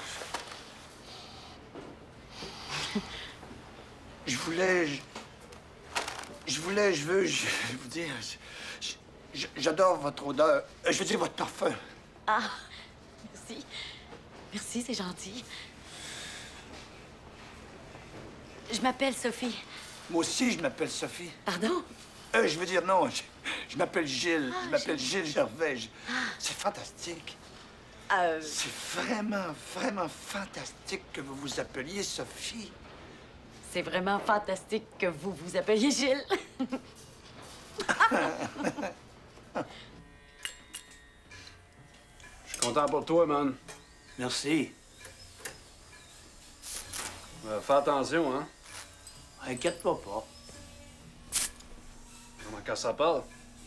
[SPEAKER 5] Je voulais... Je, je voulais, je veux, je, je vous dire... je- je- J'adore votre odeur. Euh, Je veux dire, votre parfum.
[SPEAKER 17] Ah, merci. Merci, c'est gentil. Je m'appelle Sophie.
[SPEAKER 5] Moi aussi, je m'appelle Sophie.
[SPEAKER 17] Pardon?
[SPEAKER 5] Euh, je veux dire, non, je, je m'appelle Gilles.
[SPEAKER 17] Ah,
[SPEAKER 5] je m'appelle Gilles Gervais. Je- C'est fantastique.
[SPEAKER 17] Euh...
[SPEAKER 5] C'est vraiment, vraiment fantastique que vous vous appeliez Sophie.
[SPEAKER 17] C'est vraiment fantastique que vous vous appeliez Gilles.
[SPEAKER 11] Content pour toi, man.
[SPEAKER 5] Merci.
[SPEAKER 11] Euh, fais attention, hein?
[SPEAKER 5] Inquiète-toi pas.
[SPEAKER 11] Comment qu'elle s'appelle?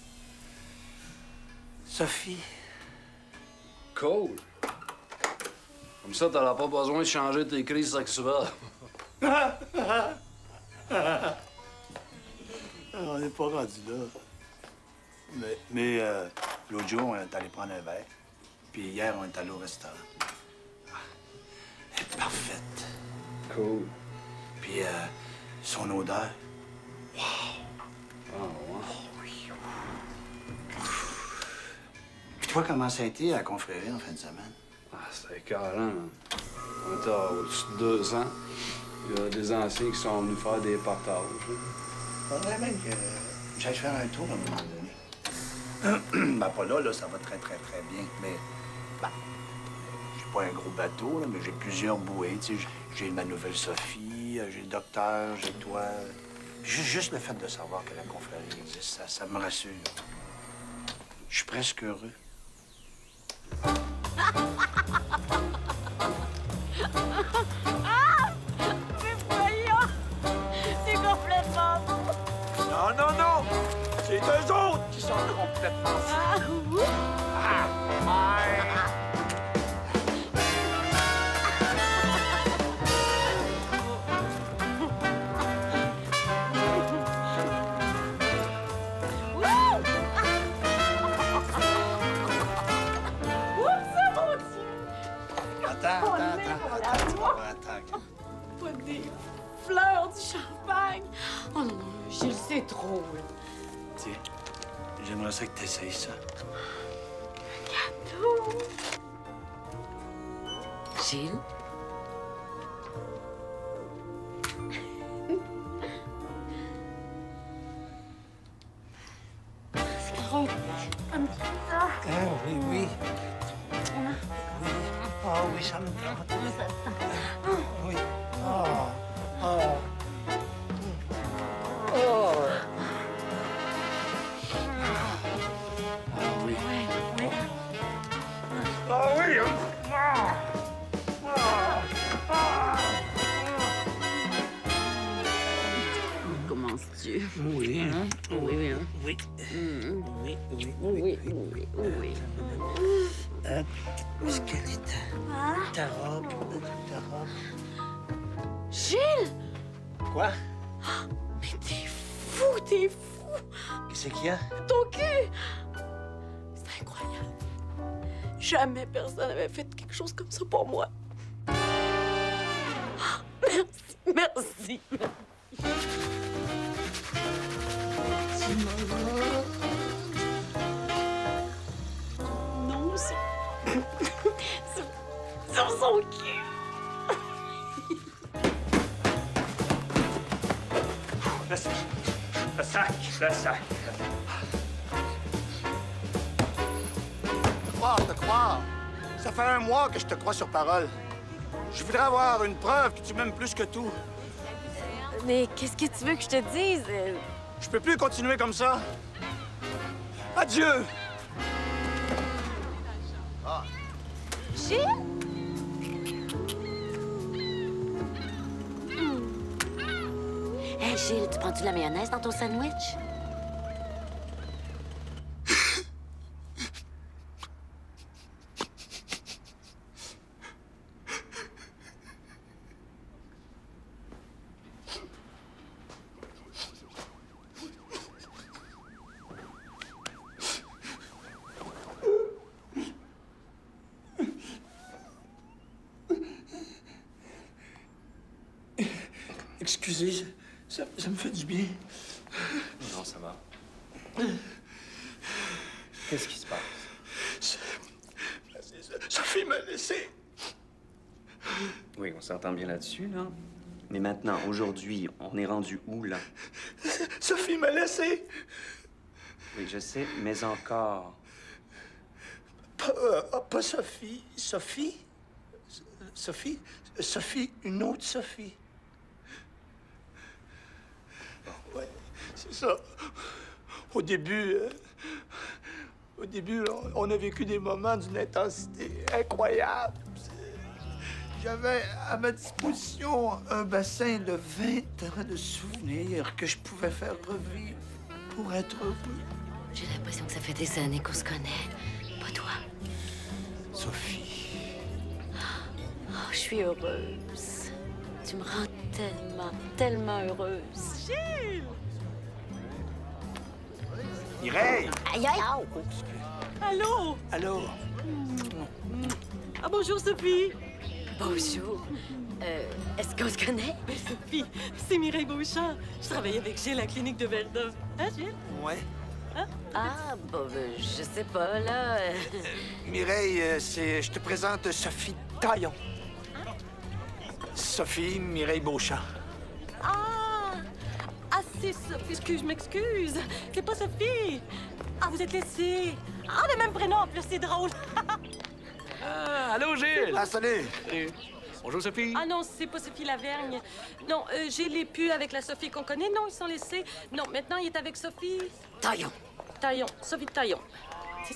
[SPEAKER 5] Sophie.
[SPEAKER 11] Cool. Comme ça, t'auras pas besoin de changer tes crises sexuelles.
[SPEAKER 5] On n'est pas rendu là. Mais, mais euh, l'autre jour, on est allé prendre un verre. Puis hier, on est allé au restaurant. Elle est parfaite.
[SPEAKER 11] Cool.
[SPEAKER 5] Puis euh, son odeur. Wow!
[SPEAKER 11] Ah, ouais.
[SPEAKER 5] Oh, oui. Puis toi, comment ça a été à la confrérie en fin de semaine?
[SPEAKER 11] Ah, c'était écœurant, man. On était au-dessus de deux ans. Il y a des anciens qui sont venus faire des partages.
[SPEAKER 5] Faudrait même que j'aille faire un tour à un moment donné. Ben, pas là, là, ça va très, très, très bien. Mais, ben, j'ai pas un gros bateau, là, mais j'ai plusieurs bouées. Tu sais, j'ai ma nouvelle Sophie, j'ai le docteur, j'ai toi. Juste, juste le fait de savoir que la confrérie existe, ça, ça me rassure. Je suis presque heureux.
[SPEAKER 10] Ah! Mais voyons! C'est complètement fou!
[SPEAKER 9] Non, non, non! C'est eux autres qui sont complètement fous.
[SPEAKER 10] Ah, oui.
[SPEAKER 9] Ah, ouais.
[SPEAKER 5] Attends, attends, attends, attends, attends.
[SPEAKER 14] Pas des fleurs, du champagne. Oh non, non, Gilles, c'est trop, là.
[SPEAKER 5] Tiens, j'aimerais ça que tu essayes ça.
[SPEAKER 14] Gâteau. Gilles? C'est trop. Un petit peu.
[SPEAKER 5] Ah oui, oui. Ah oui, ça me tente. Oui. Ah, ah. Oh. Ah oui.
[SPEAKER 9] Ah oui! Ah. Ah.
[SPEAKER 14] Commences-tu?
[SPEAKER 5] Oui.
[SPEAKER 14] Hein? Oui, oui. Hein?
[SPEAKER 5] Oui.
[SPEAKER 14] Mmh.
[SPEAKER 5] Oui, oui,
[SPEAKER 14] Oui, oui, oui.
[SPEAKER 5] Euh, où est-ce qu'elle est ta, ta robe? Ta robe?
[SPEAKER 14] Gilles!
[SPEAKER 5] Quoi?
[SPEAKER 14] Mais t'es fou, t'es fou!
[SPEAKER 5] Qu'est-ce qu'il y a?
[SPEAKER 14] Ton cul! C'est incroyable. Jamais personne n'avait fait quelque chose comme ça pour moi. Merci, merci, merci. Non, c'est... c'est sur son cul.
[SPEAKER 9] Le sac, le sac, le sac.
[SPEAKER 5] Te croire, te croire. Ça fait un mois que je te crois sur parole. Je voudrais avoir une preuve que tu m'aimes plus que tout.
[SPEAKER 17] Mais qu'est-ce que tu veux que je te dise?
[SPEAKER 5] Je peux plus continuer comme ça. Adieu! Ah.
[SPEAKER 17] Gilles?
[SPEAKER 14] Hey, Gilles, tu prends-tu de la mayonnaise dans ton sandwich?
[SPEAKER 5] Excusez, ça, ça me fait du bien.
[SPEAKER 13] Non, ça va. Qu'est-ce qui se passe?
[SPEAKER 5] Sophie m'a laissé.
[SPEAKER 13] Oui, on s'entend bien là-dessus, là. Mais maintenant, aujourd'hui, on est rendu où, là?
[SPEAKER 5] Sophie m'a laissé.
[SPEAKER 13] Oui, je sais, mais encore.
[SPEAKER 5] Pas, euh, pas Sophie. Sophie? Sophie? Sophie, une autre Sophie. Ouais, c'est ça. Au début, euh, Au début, là, on a vécu des moments d'une intensité incroyable. J'avais à ma disposition un bassin de vingt ans de souvenirs que je pouvais faire revivre pour être heureux.
[SPEAKER 6] J'ai l'impression que ça fait des années qu'on se connaît. Pas toi.
[SPEAKER 5] Sophie.
[SPEAKER 6] Oh, je suis heureuse. Tu me rends tellement, tellement heureuse.
[SPEAKER 3] Gilles!
[SPEAKER 5] Mireille!
[SPEAKER 6] Aïe, aïe!
[SPEAKER 3] Allô?
[SPEAKER 5] Allô?
[SPEAKER 3] Ah, bonjour, Sophie.
[SPEAKER 6] Bonjour. Euh, est-ce qu'on se connaît?
[SPEAKER 3] Ben, Sophie, c'est Mireille Beauchamp. Je travaille avec Gilles à la clinique de Verdun. Hein, Gilles?
[SPEAKER 5] Ouais.
[SPEAKER 3] Hein?
[SPEAKER 6] Ah, bon, ben, je sais pas, là.
[SPEAKER 5] Euh, Mireille, euh, c'est... Je te présente Sophie Taillon. Sophie Mireille Beauchamp.
[SPEAKER 3] Ah! Ah, c'est Sophie. Excuse, je m'excuse. C'est pas Sophie. Ah, vous êtes laissés. Ah, le même prénom, en plus, c'est drôle.
[SPEAKER 24] Ah, allô, Gilles!
[SPEAKER 5] Ah, salut!
[SPEAKER 24] Salut. Bonjour, Sophie.
[SPEAKER 3] Ah non, c'est pas Sophie Lavergne. Non, euh, Gilles est plus avec la Sophie qu'on connaît. Non, ils sont laissés. Non, maintenant, il est avec Sophie...
[SPEAKER 6] Taillon.
[SPEAKER 3] Taillon. Sophie Taillon. C'est ça.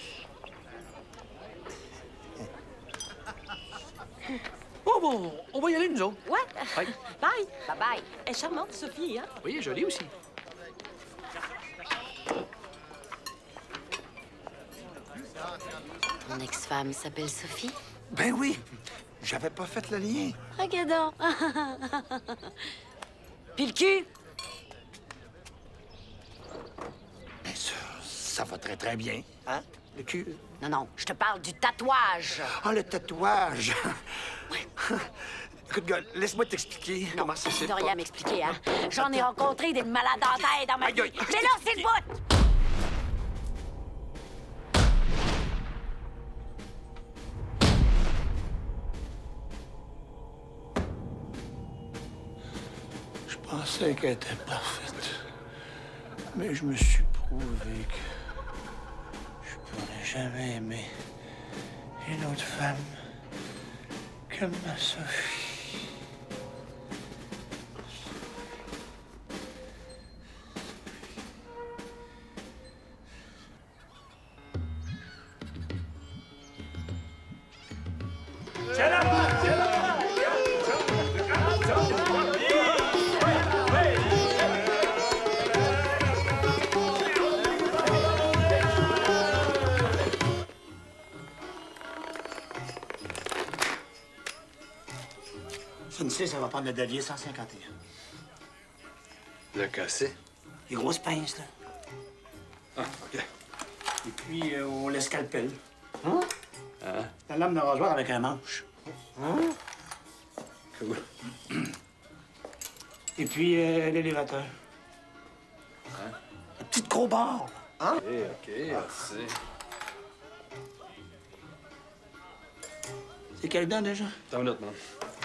[SPEAKER 24] Oh, bon, on va y aller, nous autres.
[SPEAKER 3] Ouais.
[SPEAKER 24] Bye.
[SPEAKER 3] Bye.
[SPEAKER 6] Bye-bye.
[SPEAKER 3] Elle est charmante, Sophie, hein?
[SPEAKER 24] Oui, jolie aussi.
[SPEAKER 6] Mon ex-femme s'appelle Sophie?
[SPEAKER 5] Ben oui! J'avais pas fait le lien.
[SPEAKER 6] Regarde donc. Puis le cul?
[SPEAKER 5] Bien sûr, ça va très, très bien. Hein? Le cul?
[SPEAKER 6] Non, non, je te parle du tatouage.
[SPEAKER 5] Ah, le tatouage! Écoute, gars, laisse-moi t'expliquer comment ça s'est
[SPEAKER 6] Tu n'as rien
[SPEAKER 5] pas-
[SPEAKER 6] à m'expliquer, hein? J'en ai rencontré des malades en tête dans ma vie.
[SPEAKER 5] Aïe, aïe,
[SPEAKER 6] Mais là, c'est le bout!
[SPEAKER 5] Je pensais qu'elle était parfaite. Mais je me suis prouvé que je pourrais jamais aimer une autre femme comme ma Sophie.
[SPEAKER 2] C'est là! C'est là!
[SPEAKER 5] Ça, ça va prendre le Delier cent cinquante et un.
[SPEAKER 11] Le cassé?
[SPEAKER 5] Les grosses pinces, là.
[SPEAKER 11] Ah, OK.
[SPEAKER 5] Et puis, euh, on le scalpel.
[SPEAKER 11] Hein?
[SPEAKER 5] La lame de rasoir avec un manche.
[SPEAKER 11] Hein? Cool.
[SPEAKER 5] Et puis, euh, l'élévateur.
[SPEAKER 11] Hein?
[SPEAKER 5] La petite crowbar. Hein?
[SPEAKER 11] OK, OK, merci.
[SPEAKER 5] C'est quelle dent, déjà?
[SPEAKER 11] T'as une minute, man.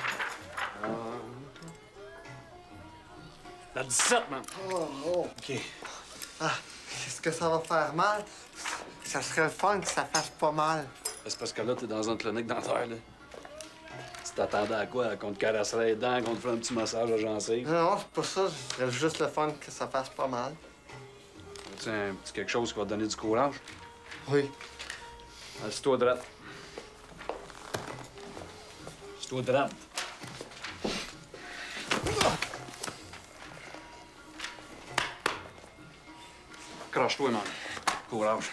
[SPEAKER 11] La dix-sept, man.
[SPEAKER 7] Oh, oh.
[SPEAKER 5] OK.
[SPEAKER 7] Ah, est-ce que ça va faire mal? Ça serait le fun que ça fasse pas mal.
[SPEAKER 11] C'est parce que là, t'es dans une clinique dentaire, là. Tu t'attendais à quoi? Qu'on te caresserait les dents, qu'on te ferait un petit massage à gencive?
[SPEAKER 7] Non, non, c'est pas ça. Ce serait juste le fun que ça fasse pas mal.
[SPEAKER 11] C'est un petit quelque chose qui va te donner du courage?
[SPEAKER 7] Oui.
[SPEAKER 11] Assis-toi droite. Assis-toi droite. Crache-toi, man. Courage.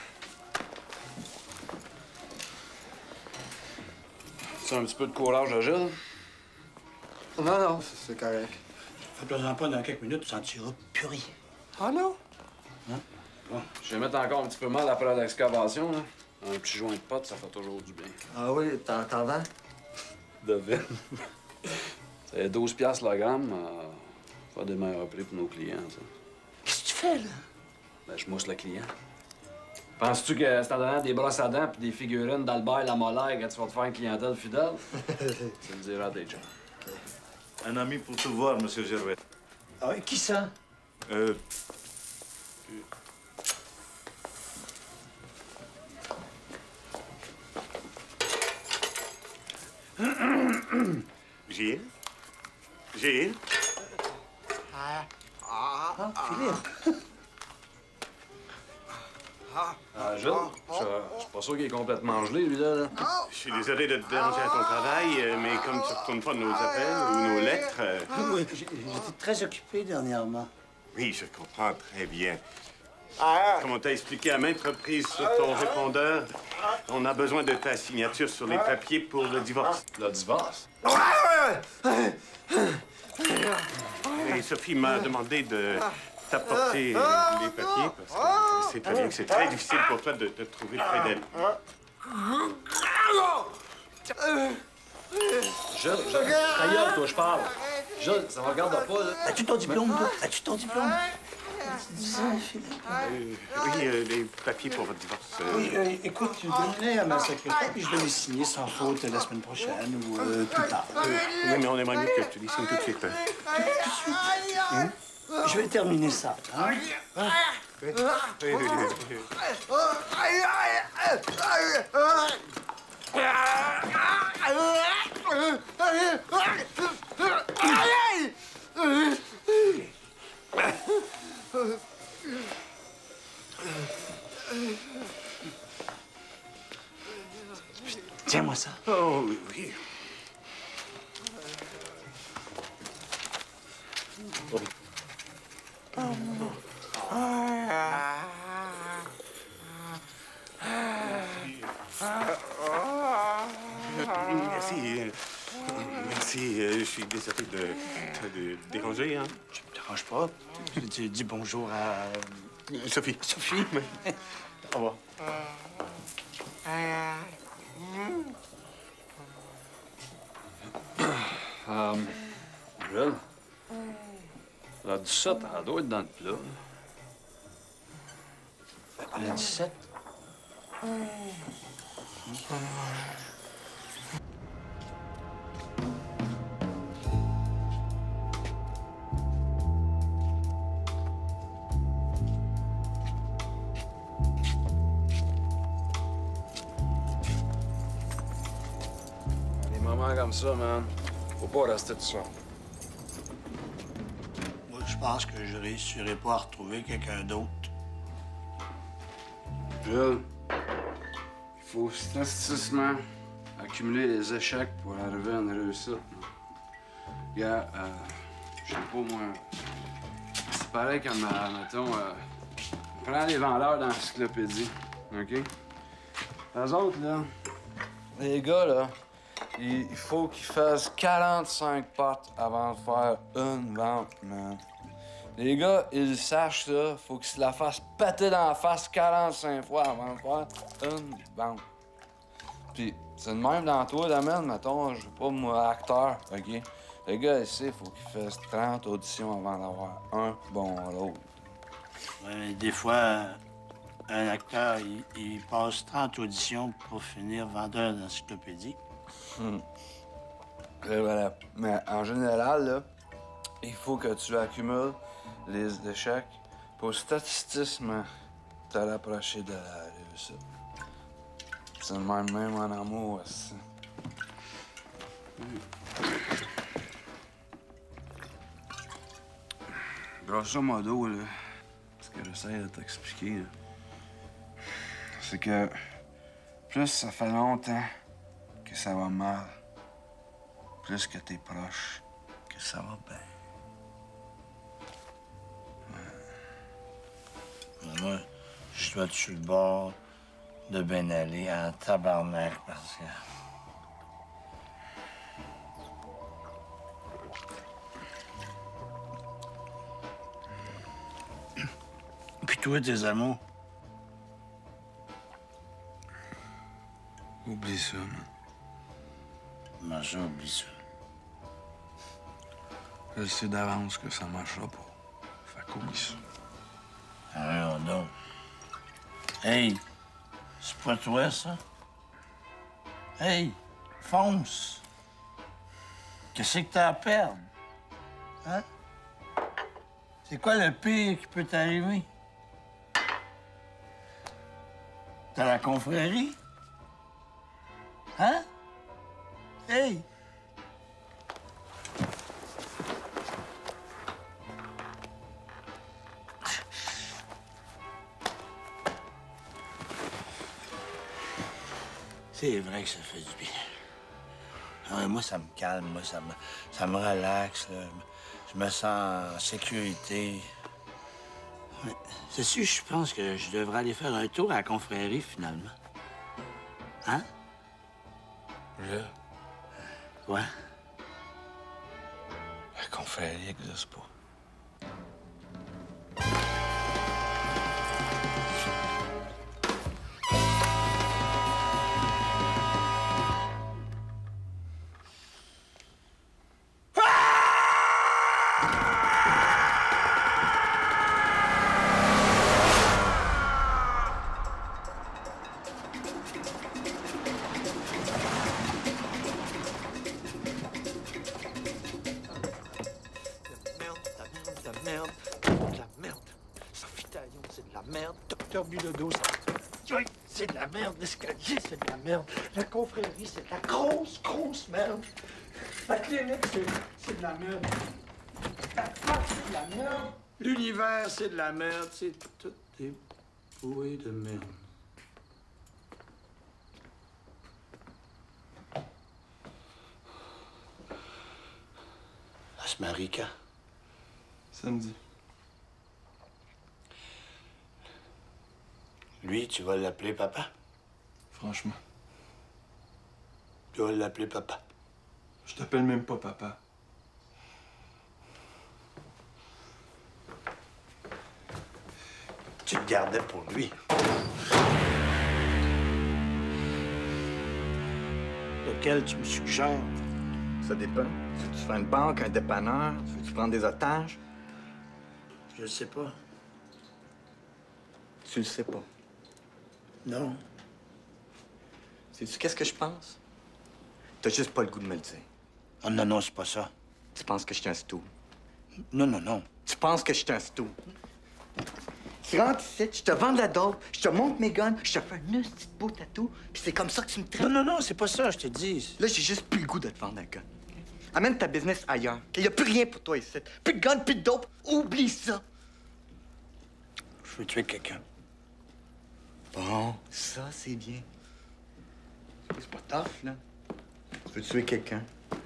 [SPEAKER 11] C'est un petit peu de courage à Gilles?
[SPEAKER 7] Non, non, c'est correct.
[SPEAKER 5] Fais-toi-en pas dans quelques minutes, tu sentiras plus rien.
[SPEAKER 7] Ah non?
[SPEAKER 5] Hein?
[SPEAKER 11] Bon, je vais mettre encore un petit peu mal après l'excavation, là. Un petit joint de pote, ça fait toujours du bien.
[SPEAKER 7] Ah oui, t'entends?
[SPEAKER 11] Devine. C'est douze piastres le gramme. Euh, faire des meilleurs prix pour nos clients, ça.
[SPEAKER 5] Qu'est-ce que tu fais, là?
[SPEAKER 11] Ben, je mousse le client. Penses-tu que c'est en donnant des brosses à dents puis des figurines d'Albert la Molaire que tu vas te faire une clientèle fidèle? Tu le diras à tes gens.
[SPEAKER 8] Un ami pour te voir, Monsieur Gervais.
[SPEAKER 5] Ah oui, qui ça?
[SPEAKER 8] Euh... Gilles? Gilles?
[SPEAKER 7] Ah, ah,
[SPEAKER 5] Ah, Philippe.
[SPEAKER 24] Ah, Jules, je je suis pas sûr qu'il est complètement gelé, lui, là. là.
[SPEAKER 15] Je suis désolé de te déranger à ton travail, euh, mais comme tu retournes pas nos appels ou nos lettres... euh,
[SPEAKER 5] Oui, j'ai- j'étais très occupé dernièrement.
[SPEAKER 15] Oui, je comprends très bien. Comme on t'a expliqué à maintes reprises sur ton répondeur, on a besoin de ta signature sur les papiers pour le divorce.
[SPEAKER 24] Le divorce?
[SPEAKER 15] Et Sophie m'a demandé de t'apporter euh, les papiers parce que c'est très bien que c'est très difficile pour toi de te trouver près d'elle.
[SPEAKER 24] Jules, Jules, ta gueule, toi, je parle. Jules, ça me regarde pas, là.
[SPEAKER 5] As-tu ton diplôme, toi? As-tu ton diplôme? Dis ça, Philippe.
[SPEAKER 15] Euh, oui, euh, les papiers pour votre divorce. euh,
[SPEAKER 5] Oui, euh, écoute, donne-les à ma secrétaire, puis je vais les signer sans faute la semaine prochaine ou euh, plus tard.
[SPEAKER 15] euh, oui, mais on aimerait mieux que tu les signes tout de suite. hein.
[SPEAKER 5] Hein? Je vais terminer ça, hein? Hein?
[SPEAKER 15] Oui, oui, oui, oui.
[SPEAKER 5] Tiens-moi ça.
[SPEAKER 15] Oh, oui, oui. Merci. euh, Merci. euh, Je suis désolé de te de déranger. Hein.
[SPEAKER 5] Je me dérange pas. Tu dis bonjour à...
[SPEAKER 15] Sophie.
[SPEAKER 5] Sophie? Au revoir.
[SPEAKER 24] Euh, Jules, la dix-sept, elle doit être dans le plat.
[SPEAKER 5] La dix-sept?
[SPEAKER 24] Des moments comme ça, man, faut pas rester tout seul.
[SPEAKER 5] Moi, je pense que je réussirai pas à retrouver quelqu'un d'autre.
[SPEAKER 11] Jules, il faut systématiquement accumuler les échecs pour arriver à une réussite. Gars, euh, je sais pas, moi, c'est pareil comme, euh, mettons, euh, on prend les vendeurs d'encyclopédie, OK? Eux autres, là, les gars, là, il il faut qu'ils fassent quarante-cinq potes avant de faire une vente, man. Les gars, ils sachent ça, faut qu'ils se la fassent péter dans la face quarante-cinq fois avant de faire une vente. Puis, c'est de même dans toi, domaine, mettons, je sais pas, moi, acteur, OK? Le gars, ici, faut qu'il fasse trente auditions avant d'avoir un bon rôle.
[SPEAKER 5] Ouais, des fois, un acteur, il, il passe trente auditions pour finir vendeur d'encyclopédie.
[SPEAKER 11] Hmm. Et voilà. Mais en général, là, il faut que tu accumules les échecs pour statistiquement te rapprocher de la réussite. C'est le même, même en amour aussi. Grosso modo, là, ce que j'essaie de t'expliquer, là, c'est que plus ça fait longtemps que ça va mal, plus que t'es proche, que ça va bien.
[SPEAKER 5] Moi, je dois être sur le bord de ben aller en tabarnak parce que... Puis toi, tes amours?
[SPEAKER 11] Oublie ça, man.
[SPEAKER 5] Comment ça, oublie ça?
[SPEAKER 11] Je sais d'avance que ça marchera pas. Fait qu'oublie ça.
[SPEAKER 5] Ah, non. Hey, c'est pas toi, ça? Hey, fonce! Qu'est-ce que t'as à perdre? Hein? C'est quoi le pire qui peut t'arriver? T'as la confrérie? Hein? Hey! C'est vrai que ça fait du bien. Ah ouais, moi, ça me calme, moi, ça me, ça me relaxe, là. Je me sens en sécurité. Ouais. Sais-tu, je pense que je devrais aller faire un tour à la confrérie, finalement. Hein? Là? Quoi? La confrérie n'existe pas.
[SPEAKER 16] C'est de la merde, l'escalier, c'est de la merde. La confrérie, c'est de la grosse, grosse merde. La clinique, c'est de la merde. La fac, c'est de la merde.
[SPEAKER 5] L'univers, c'est de la merde. C'est tout des bouées de merde. Elle se marie quand?
[SPEAKER 22] Samedi.
[SPEAKER 5] Lui, tu vas l'appeler papa?
[SPEAKER 22] Franchement.
[SPEAKER 5] Tu vas l'appeler papa?
[SPEAKER 22] Je t'appelle même pas papa.
[SPEAKER 5] Tu te gardais pour lui. Lequel tu me suggères?
[SPEAKER 21] Ça dépend. Veux-tu faire une banque, un dépanneur? Veux-tu prendre des otages?
[SPEAKER 5] Je le sais pas.
[SPEAKER 21] Tu le sais pas.
[SPEAKER 5] Non.
[SPEAKER 21] Sais-tu qu'est-ce que je pense? T'as juste pas le goût de me le dire.
[SPEAKER 5] Oh non, non, c'est pas ça.
[SPEAKER 21] Tu penses que je suis un stou?
[SPEAKER 5] Non, non, non.
[SPEAKER 21] Tu penses que je suis un stou? Tu rentres ici, je te vends de la dope, je te montre mes guns, je te fais un petit beau tatou, puis c'est comme ça que tu me traites.
[SPEAKER 5] Non, non, non, c'est pas ça, je te dis.
[SPEAKER 21] Là, j'ai juste plus le goût de te vendre un gun. Amène ta business ailleurs. Il y a plus rien pour toi ici. Plus de gun, plus de dope. Oublie ça.
[SPEAKER 5] Je veux tuer quelqu'un.
[SPEAKER 21] Bon, ça, c'est bien. C'est pas tough, là. Tu veux tuer quelqu'un.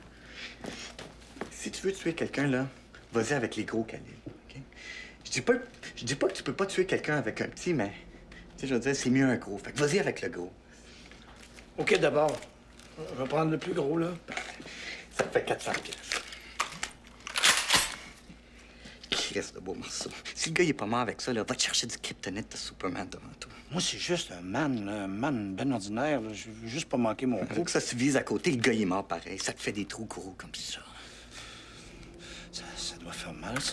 [SPEAKER 21] Si tu veux tuer quelqu'un, là, vas-y avec les gros calibres, OK? Je dis pas, je dis pas que tu peux pas tuer quelqu'un avec un petit, mais... Tu sais, je veux dire, c'est mieux un gros. Fait que vas-y avec le gros.
[SPEAKER 5] OK, d'abord. Je vais prendre le plus gros, là.
[SPEAKER 21] Ça te fait quatre cents piastres. Christ de beau morceau. Si le gars, il est pas mort avec ça, là, va te chercher du kryptonite de Superman devant toi.
[SPEAKER 5] Moi, c'est juste un man, là, un man ben ordinaire. Là. Je veux juste pas manquer mon coup.
[SPEAKER 21] Faut que ça se vise à côté, le gars, il est mort pareil. Ça te fait des trous gros comme ça.
[SPEAKER 5] Ça, ça doit faire mal, ça.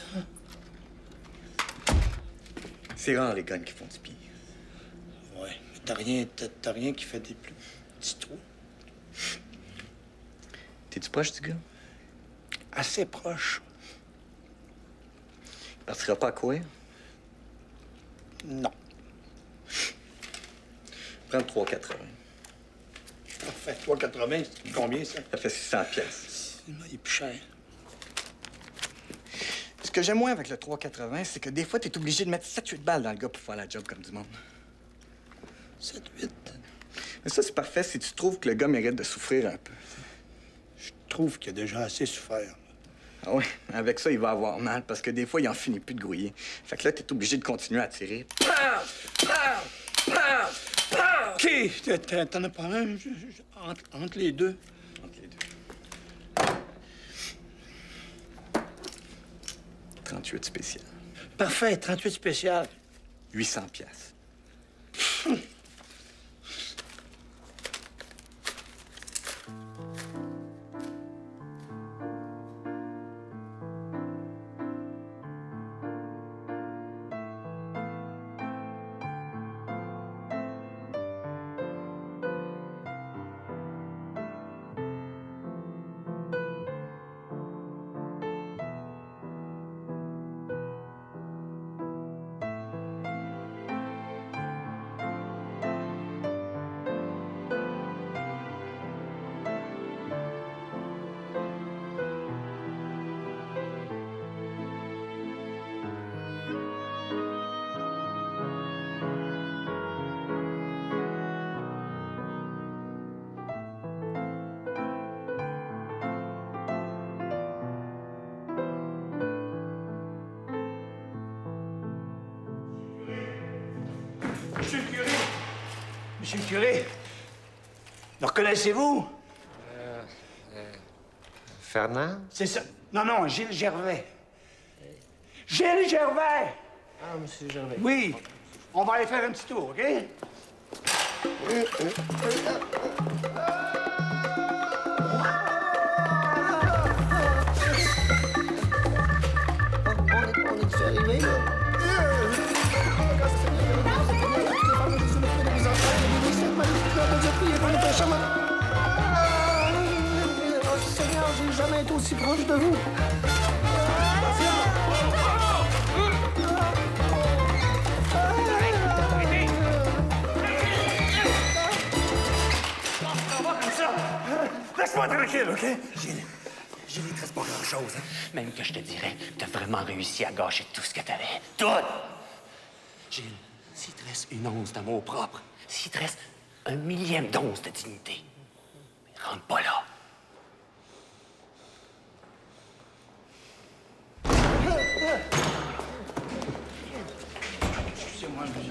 [SPEAKER 21] C'est rare, les guns qui font du bien.
[SPEAKER 5] Ouais. T'as rien, t'as, t'as rien qui fait des plus petits trous.
[SPEAKER 21] T'es-tu proche du gars?
[SPEAKER 5] Assez proche.
[SPEAKER 21] Il partira pas à courir?
[SPEAKER 5] Non.
[SPEAKER 21] Prends le trois quatre-vingts.
[SPEAKER 5] Parfait. trois quatre-vingts, c'est combien, ça?
[SPEAKER 21] Ça fait six cents piastres.
[SPEAKER 5] Il est plus cher.
[SPEAKER 21] Ce que j'aime moins avec le trois quatre-vingts, c'est que des fois, t'es obligé de mettre sept huit balles dans le gars pour faire la job comme du monde.
[SPEAKER 5] sept huit?
[SPEAKER 21] Mais ça, c'est parfait si tu trouves que le gars mérite de souffrir un peu.
[SPEAKER 5] Je trouve qu'il a déjà assez souffert.
[SPEAKER 21] Ah oui, avec ça, il va avoir mal, parce que des fois, il en finit plus de grouiller. Fait que là, t'es obligé de continuer à tirer.
[SPEAKER 5] OK, t'en as pas un entre, entre les deux.
[SPEAKER 21] Entre les deux. trente-huit spécial.
[SPEAKER 5] Parfait, trente-huit spécial.
[SPEAKER 21] huit cents piastres.
[SPEAKER 5] Monsieur le curé, me reconnaissez-vous?
[SPEAKER 16] Euh, euh, Fernand?
[SPEAKER 5] C'est ça. Non, non, Gilles Gervais. Gilles Gervais!
[SPEAKER 16] Ah, Monsieur Gervais.
[SPEAKER 5] Oui. On va aller faire un petit tour, OK?
[SPEAKER 16] Arrivé, là. Seigneur, j'ai jamais été aussi proche de vous.
[SPEAKER 5] Laisse-moi tranquille, OK?
[SPEAKER 16] Gilles, Gilles, il te reste pas grand-chose. Hein? Même que je te dirais, t'as vraiment réussi à gâcher tout ce que t'avais. Tout! Gilles, s'il te reste une once d'amour propre, s'il te reste un millième d'once de dignité, rentre pas là.
[SPEAKER 5] Excusez-moi, monsieur.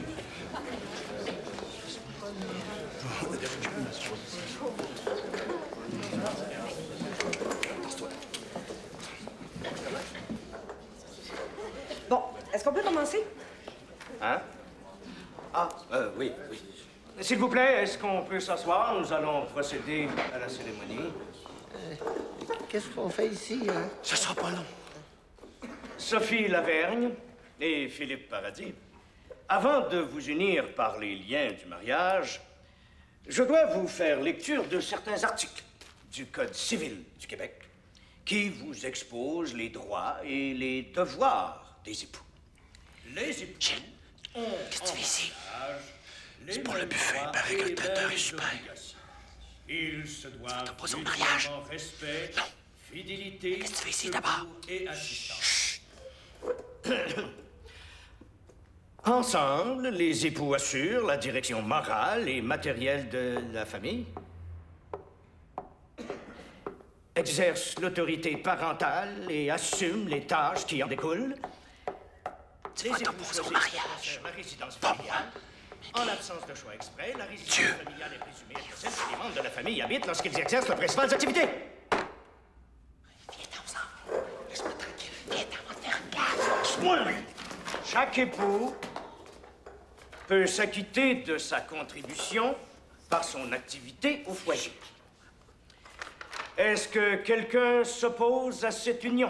[SPEAKER 3] Bon, est-ce qu'on peut commencer?
[SPEAKER 1] Hein? Ah, euh, oui, oui. S'il vous plaît, est-ce qu'on peut s'asseoir? Nous allons procéder à la cérémonie.
[SPEAKER 16] Euh, Qu'est-ce qu'on fait ici, hein?
[SPEAKER 5] Ça sera pas long.
[SPEAKER 1] Sophie Lavergne et Philippe Paradis, avant de vous unir par les liens du mariage, je dois vous faire lecture de certains articles du Code civil du Québec qui vous exposent les droits et les devoirs des époux. Les époux.
[SPEAKER 5] Gilles, qu'est-ce que tu fais ici? C'est pour le buffet. Il paraît que le traiteur est super.
[SPEAKER 1] Ils se doivent
[SPEAKER 5] pas au mariage.
[SPEAKER 1] respect,
[SPEAKER 5] non.
[SPEAKER 1] fidélité,
[SPEAKER 5] qu'est-ce que tu fais ici d'abord?
[SPEAKER 1] Et assistance. Ensemble, les époux assurent la direction morale et matérielle de la famille, exercent l'autorité parentale et assument les tâches qui en découlent.
[SPEAKER 5] Tu vas t'opposer au mariage.
[SPEAKER 1] La résidence familiale. En l'absence de choix exprès, la résidence
[SPEAKER 5] Dieu.
[SPEAKER 1] familiale est présumée être celle que les membres de la famille habitent lorsqu'ils exercent leurs principales activités.
[SPEAKER 5] Viens ensemble. Laisse-moi tranquille. Viens, on va te faire une place.
[SPEAKER 1] Moi, oui. Chaque époux peut s'acquitter de sa contribution par son activité au foyer. Est-ce que quelqu'un s'oppose à cette union?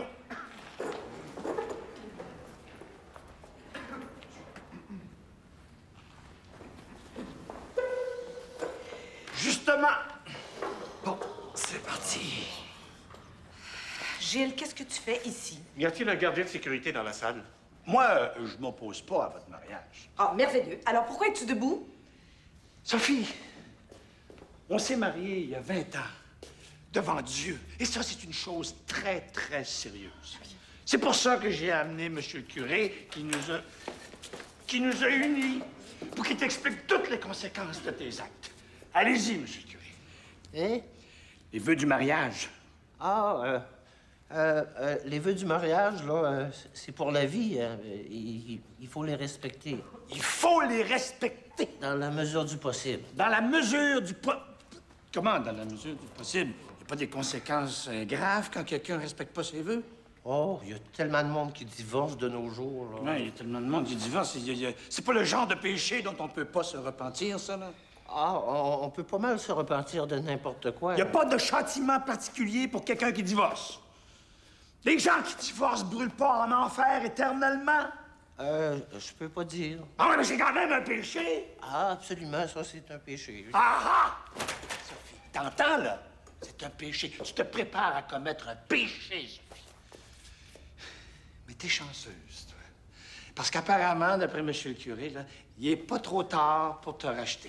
[SPEAKER 5] Justement. Bon, c'est parti.
[SPEAKER 3] Gilles, qu'est-ce que tu fais ici?
[SPEAKER 15] Y a-t-il un gardien de sécurité dans la salle?
[SPEAKER 5] Moi, euh, je m'oppose pas à votre mariage.
[SPEAKER 3] Ah, merveilleux. Alors, pourquoi es-tu debout?
[SPEAKER 5] Sophie, on s'est mariés il y a vingt ans, devant Dieu. Et ça, c'est une chose très, très sérieuse. C'est pour ça que j'ai amené monsieur le curé qui nous a... qui nous a unis pour qu'il t'explique toutes les conséquences de tes actes. Allez-y, monsieur le curé.
[SPEAKER 16] Hein?
[SPEAKER 5] Les vœux du mariage.
[SPEAKER 16] Ah, euh, euh, euh, les vœux du mariage, là, euh, c'est pour la vie. Hein. Il, il faut les respecter.
[SPEAKER 5] Il faut les respecter.
[SPEAKER 16] Dans la mesure du possible.
[SPEAKER 5] Dans la mesure du po... Comment, dans la mesure du possible? Il n'y a pas des conséquences euh, graves quand quelqu'un ne respecte pas ses vœux?
[SPEAKER 16] Oh, il y a tellement de monde qui divorce de nos jours, là.
[SPEAKER 5] Non, il y a tellement de monde qui divorce. Il y a- il y a- C'est pas le genre de péché dont on peut pas se repentir, ça, là.
[SPEAKER 16] Ah, on, on peut pas mal se repentir de n'importe quoi.
[SPEAKER 5] Il n'y a pas de châtiment particulier pour quelqu'un qui divorce. Les gens qui divorcent brûlent pas en enfer éternellement.
[SPEAKER 16] Euh, je peux pas dire.
[SPEAKER 5] Ah ouais, mais c'est quand même un péché.
[SPEAKER 16] Ah, absolument, ça, c'est un péché.
[SPEAKER 5] Ah ah! Sophie, t'entends, là? C'est un péché. Tu te prépares à commettre un péché, Sophie. Mais t'es chanceuse, toi. Parce qu'apparemment, d'après M. le curé, là, il est pas trop tard pour te racheter.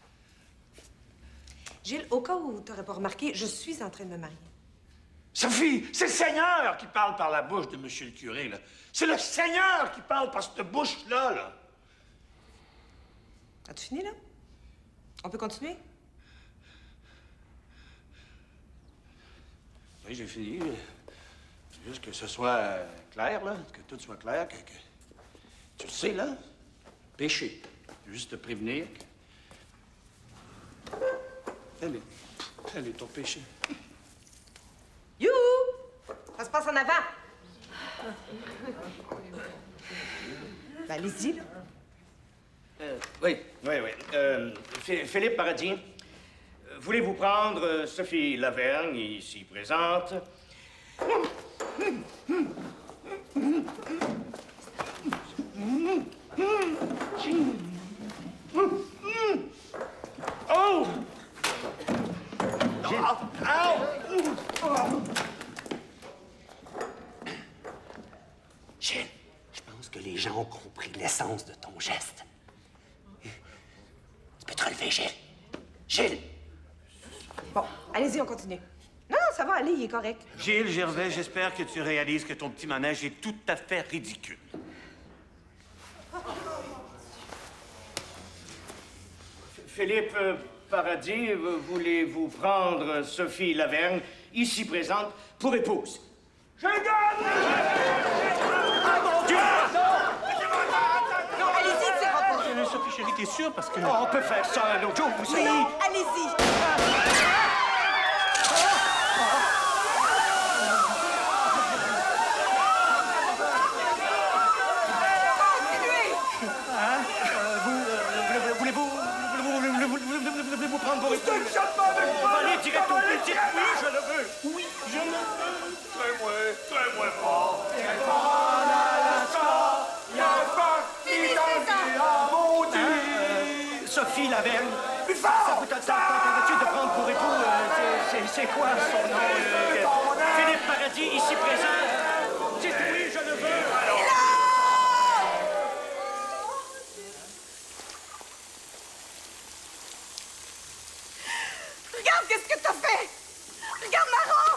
[SPEAKER 3] Gilles, au cas où tu n'aurais pas remarqué, je suis en train de me marier.
[SPEAKER 5] Sophie, c'est le Seigneur qui parle par la bouche de M. le curé, là. C'est le Seigneur qui parle par cette bouche-là, là.
[SPEAKER 3] As-tu fini, là? On peut continuer?
[SPEAKER 5] Oui, j'ai fini. C'est juste que ce soit euh, clair, là, que tout soit clair, que, que- tu le sais, là, péché. Juste te prévenir que
[SPEAKER 4] Elle est... Elle est ton péché.
[SPEAKER 3] Youhou! Ça se passe en avant. Ben, allez-y, là.
[SPEAKER 1] Euh, oui, oui, oui. Euh, Philippe Paradis, voulez-vous prendre euh, Sophie Lavergne, ici présente? Oh!
[SPEAKER 16] Gilles, je pense que les gens ont compris l'essence de ton geste. Tu peux te relever, Gilles. Gilles!
[SPEAKER 3] Bon, allez-y, on continue. Non, non, ça va aller, il est correct.
[SPEAKER 15] Gilles Gervais, j'espère que tu réalises que ton petit manège est tout à fait ridicule.
[SPEAKER 1] Philippe euh, Paradis, euh, voulez-vous prendre Sophie Lavergne, ici présente, pour épouse? Je gagne! Ah, mon Dieu!
[SPEAKER 3] Non, allez-y, c'est rapport.
[SPEAKER 15] Euh, Sophie, chérie, t'es sûre? Parce que...
[SPEAKER 1] Oh, on peut faire ça un autre jour, vous savez.
[SPEAKER 3] Non, allez-y.
[SPEAKER 1] Voulez-vous prendre vos études? On va aller direct au but. Dites oui, je le veux. Oui, je le veux.
[SPEAKER 2] Très moi, très moi fort. Viens pas l'Alaska, y'a un parti dans le maudit.
[SPEAKER 1] Sophie Lavergne. Plus fort! Ça vous t'attendrais-tu de prendre pour époux? euh, c'est- C'est quoi son nom? euh, Philippe Paradis, ici présent. Dites oui, je le veux.
[SPEAKER 3] Regarde, qu'est-ce que t'as fait? Regarde ma robe!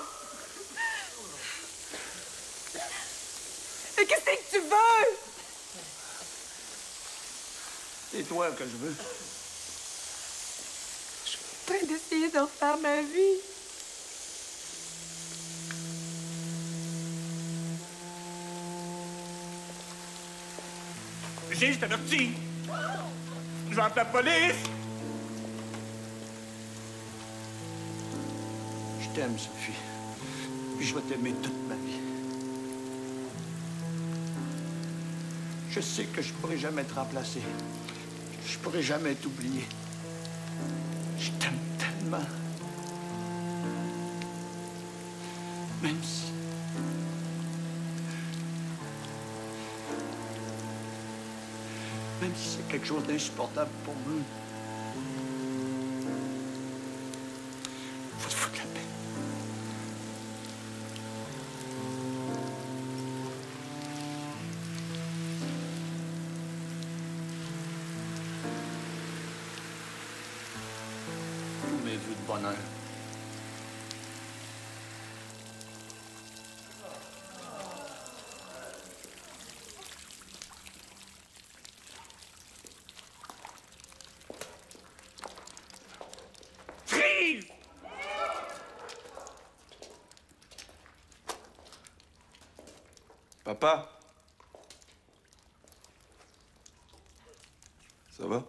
[SPEAKER 3] Mais qu'est-ce que tu veux?
[SPEAKER 4] C'est toi que je veux.
[SPEAKER 3] Je suis en train d'essayer de refaire ma vie.
[SPEAKER 15] Gilles, je t'avertis. Je vais appeler la police.
[SPEAKER 4] Je t'aime, Sophie. Puis je vais t'aimer toute ma vie. Je sais que je pourrai jamais te remplacer. Je pourrai jamais t'oublier. Je t'aime tellement. Même si... Même si c'est quelque chose d'insupportable pour moi. Faut te foutre la paix. Tous mes vœux de bonheur.
[SPEAKER 15] Freeze!
[SPEAKER 22] Papa? Ça va?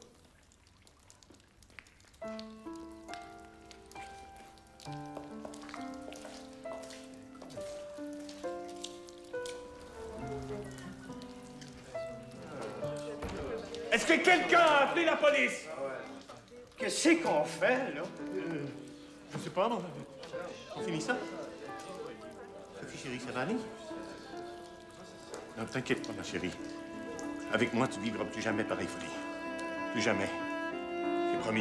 [SPEAKER 15] Est-ce que quelqu'un a appelé la police?
[SPEAKER 1] Qu'est-ce qu'on fait, là?
[SPEAKER 15] Euh, je sais pas, non. On finit ça? Sophie, chérie, ça va aller? Non, t'inquiète pas, ma chérie. Avec moi, tu vivras plus jamais pareil folie. Plus jamais. C'est promis.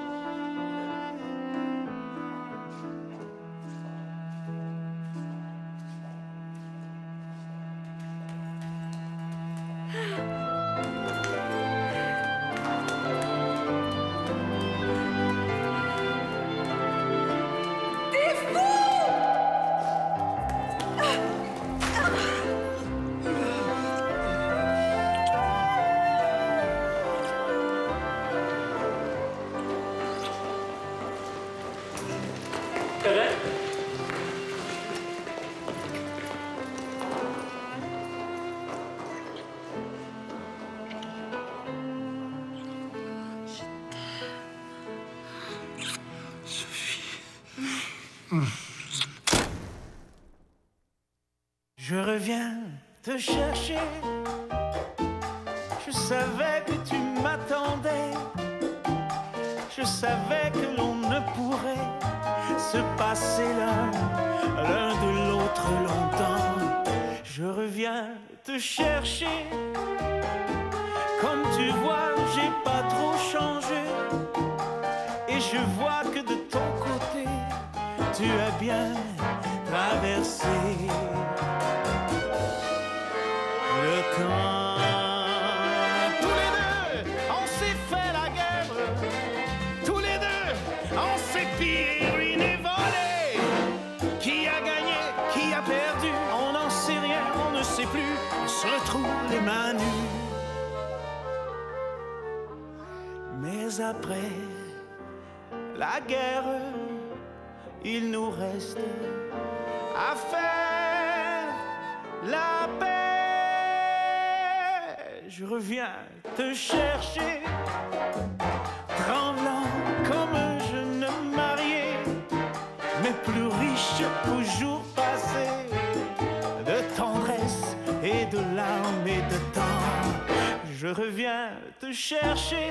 [SPEAKER 3] T'es fou!
[SPEAKER 13] Correct?
[SPEAKER 12] reviens te chercher. Je savais que tu m'attendais. Je savais que l'on ne pourrait se passer l'un, l'un de l'autre longtemps. Je reviens te chercher. Comme tu vois, j'ai pas trop changé. Et je vois que de ton côté, tu as bien traversé le temps. Tous les deux, on s'est fait la guerre. Tous les deux, on s'est pillé, ruiné, volé. Qui a gagné, qui a perdu, on n'en sait rien, on ne sait plus. On se retrouve les mains nues. Mais après la guerre, il nous reste à faire la paix. Je reviens te chercher, tremblant comme un jeune marié, mais plus riche qu'au jour passé, de tendresse et de larmes et de temps. Je reviens te chercher.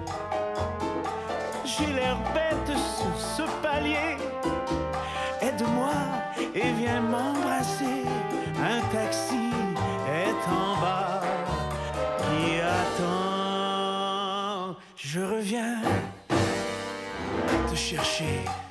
[SPEAKER 12] J'ai l'air bête sur ce palier. Aide-moi et viens m'embrasser. Un taxi est en bas qui attend. Je reviens te chercher.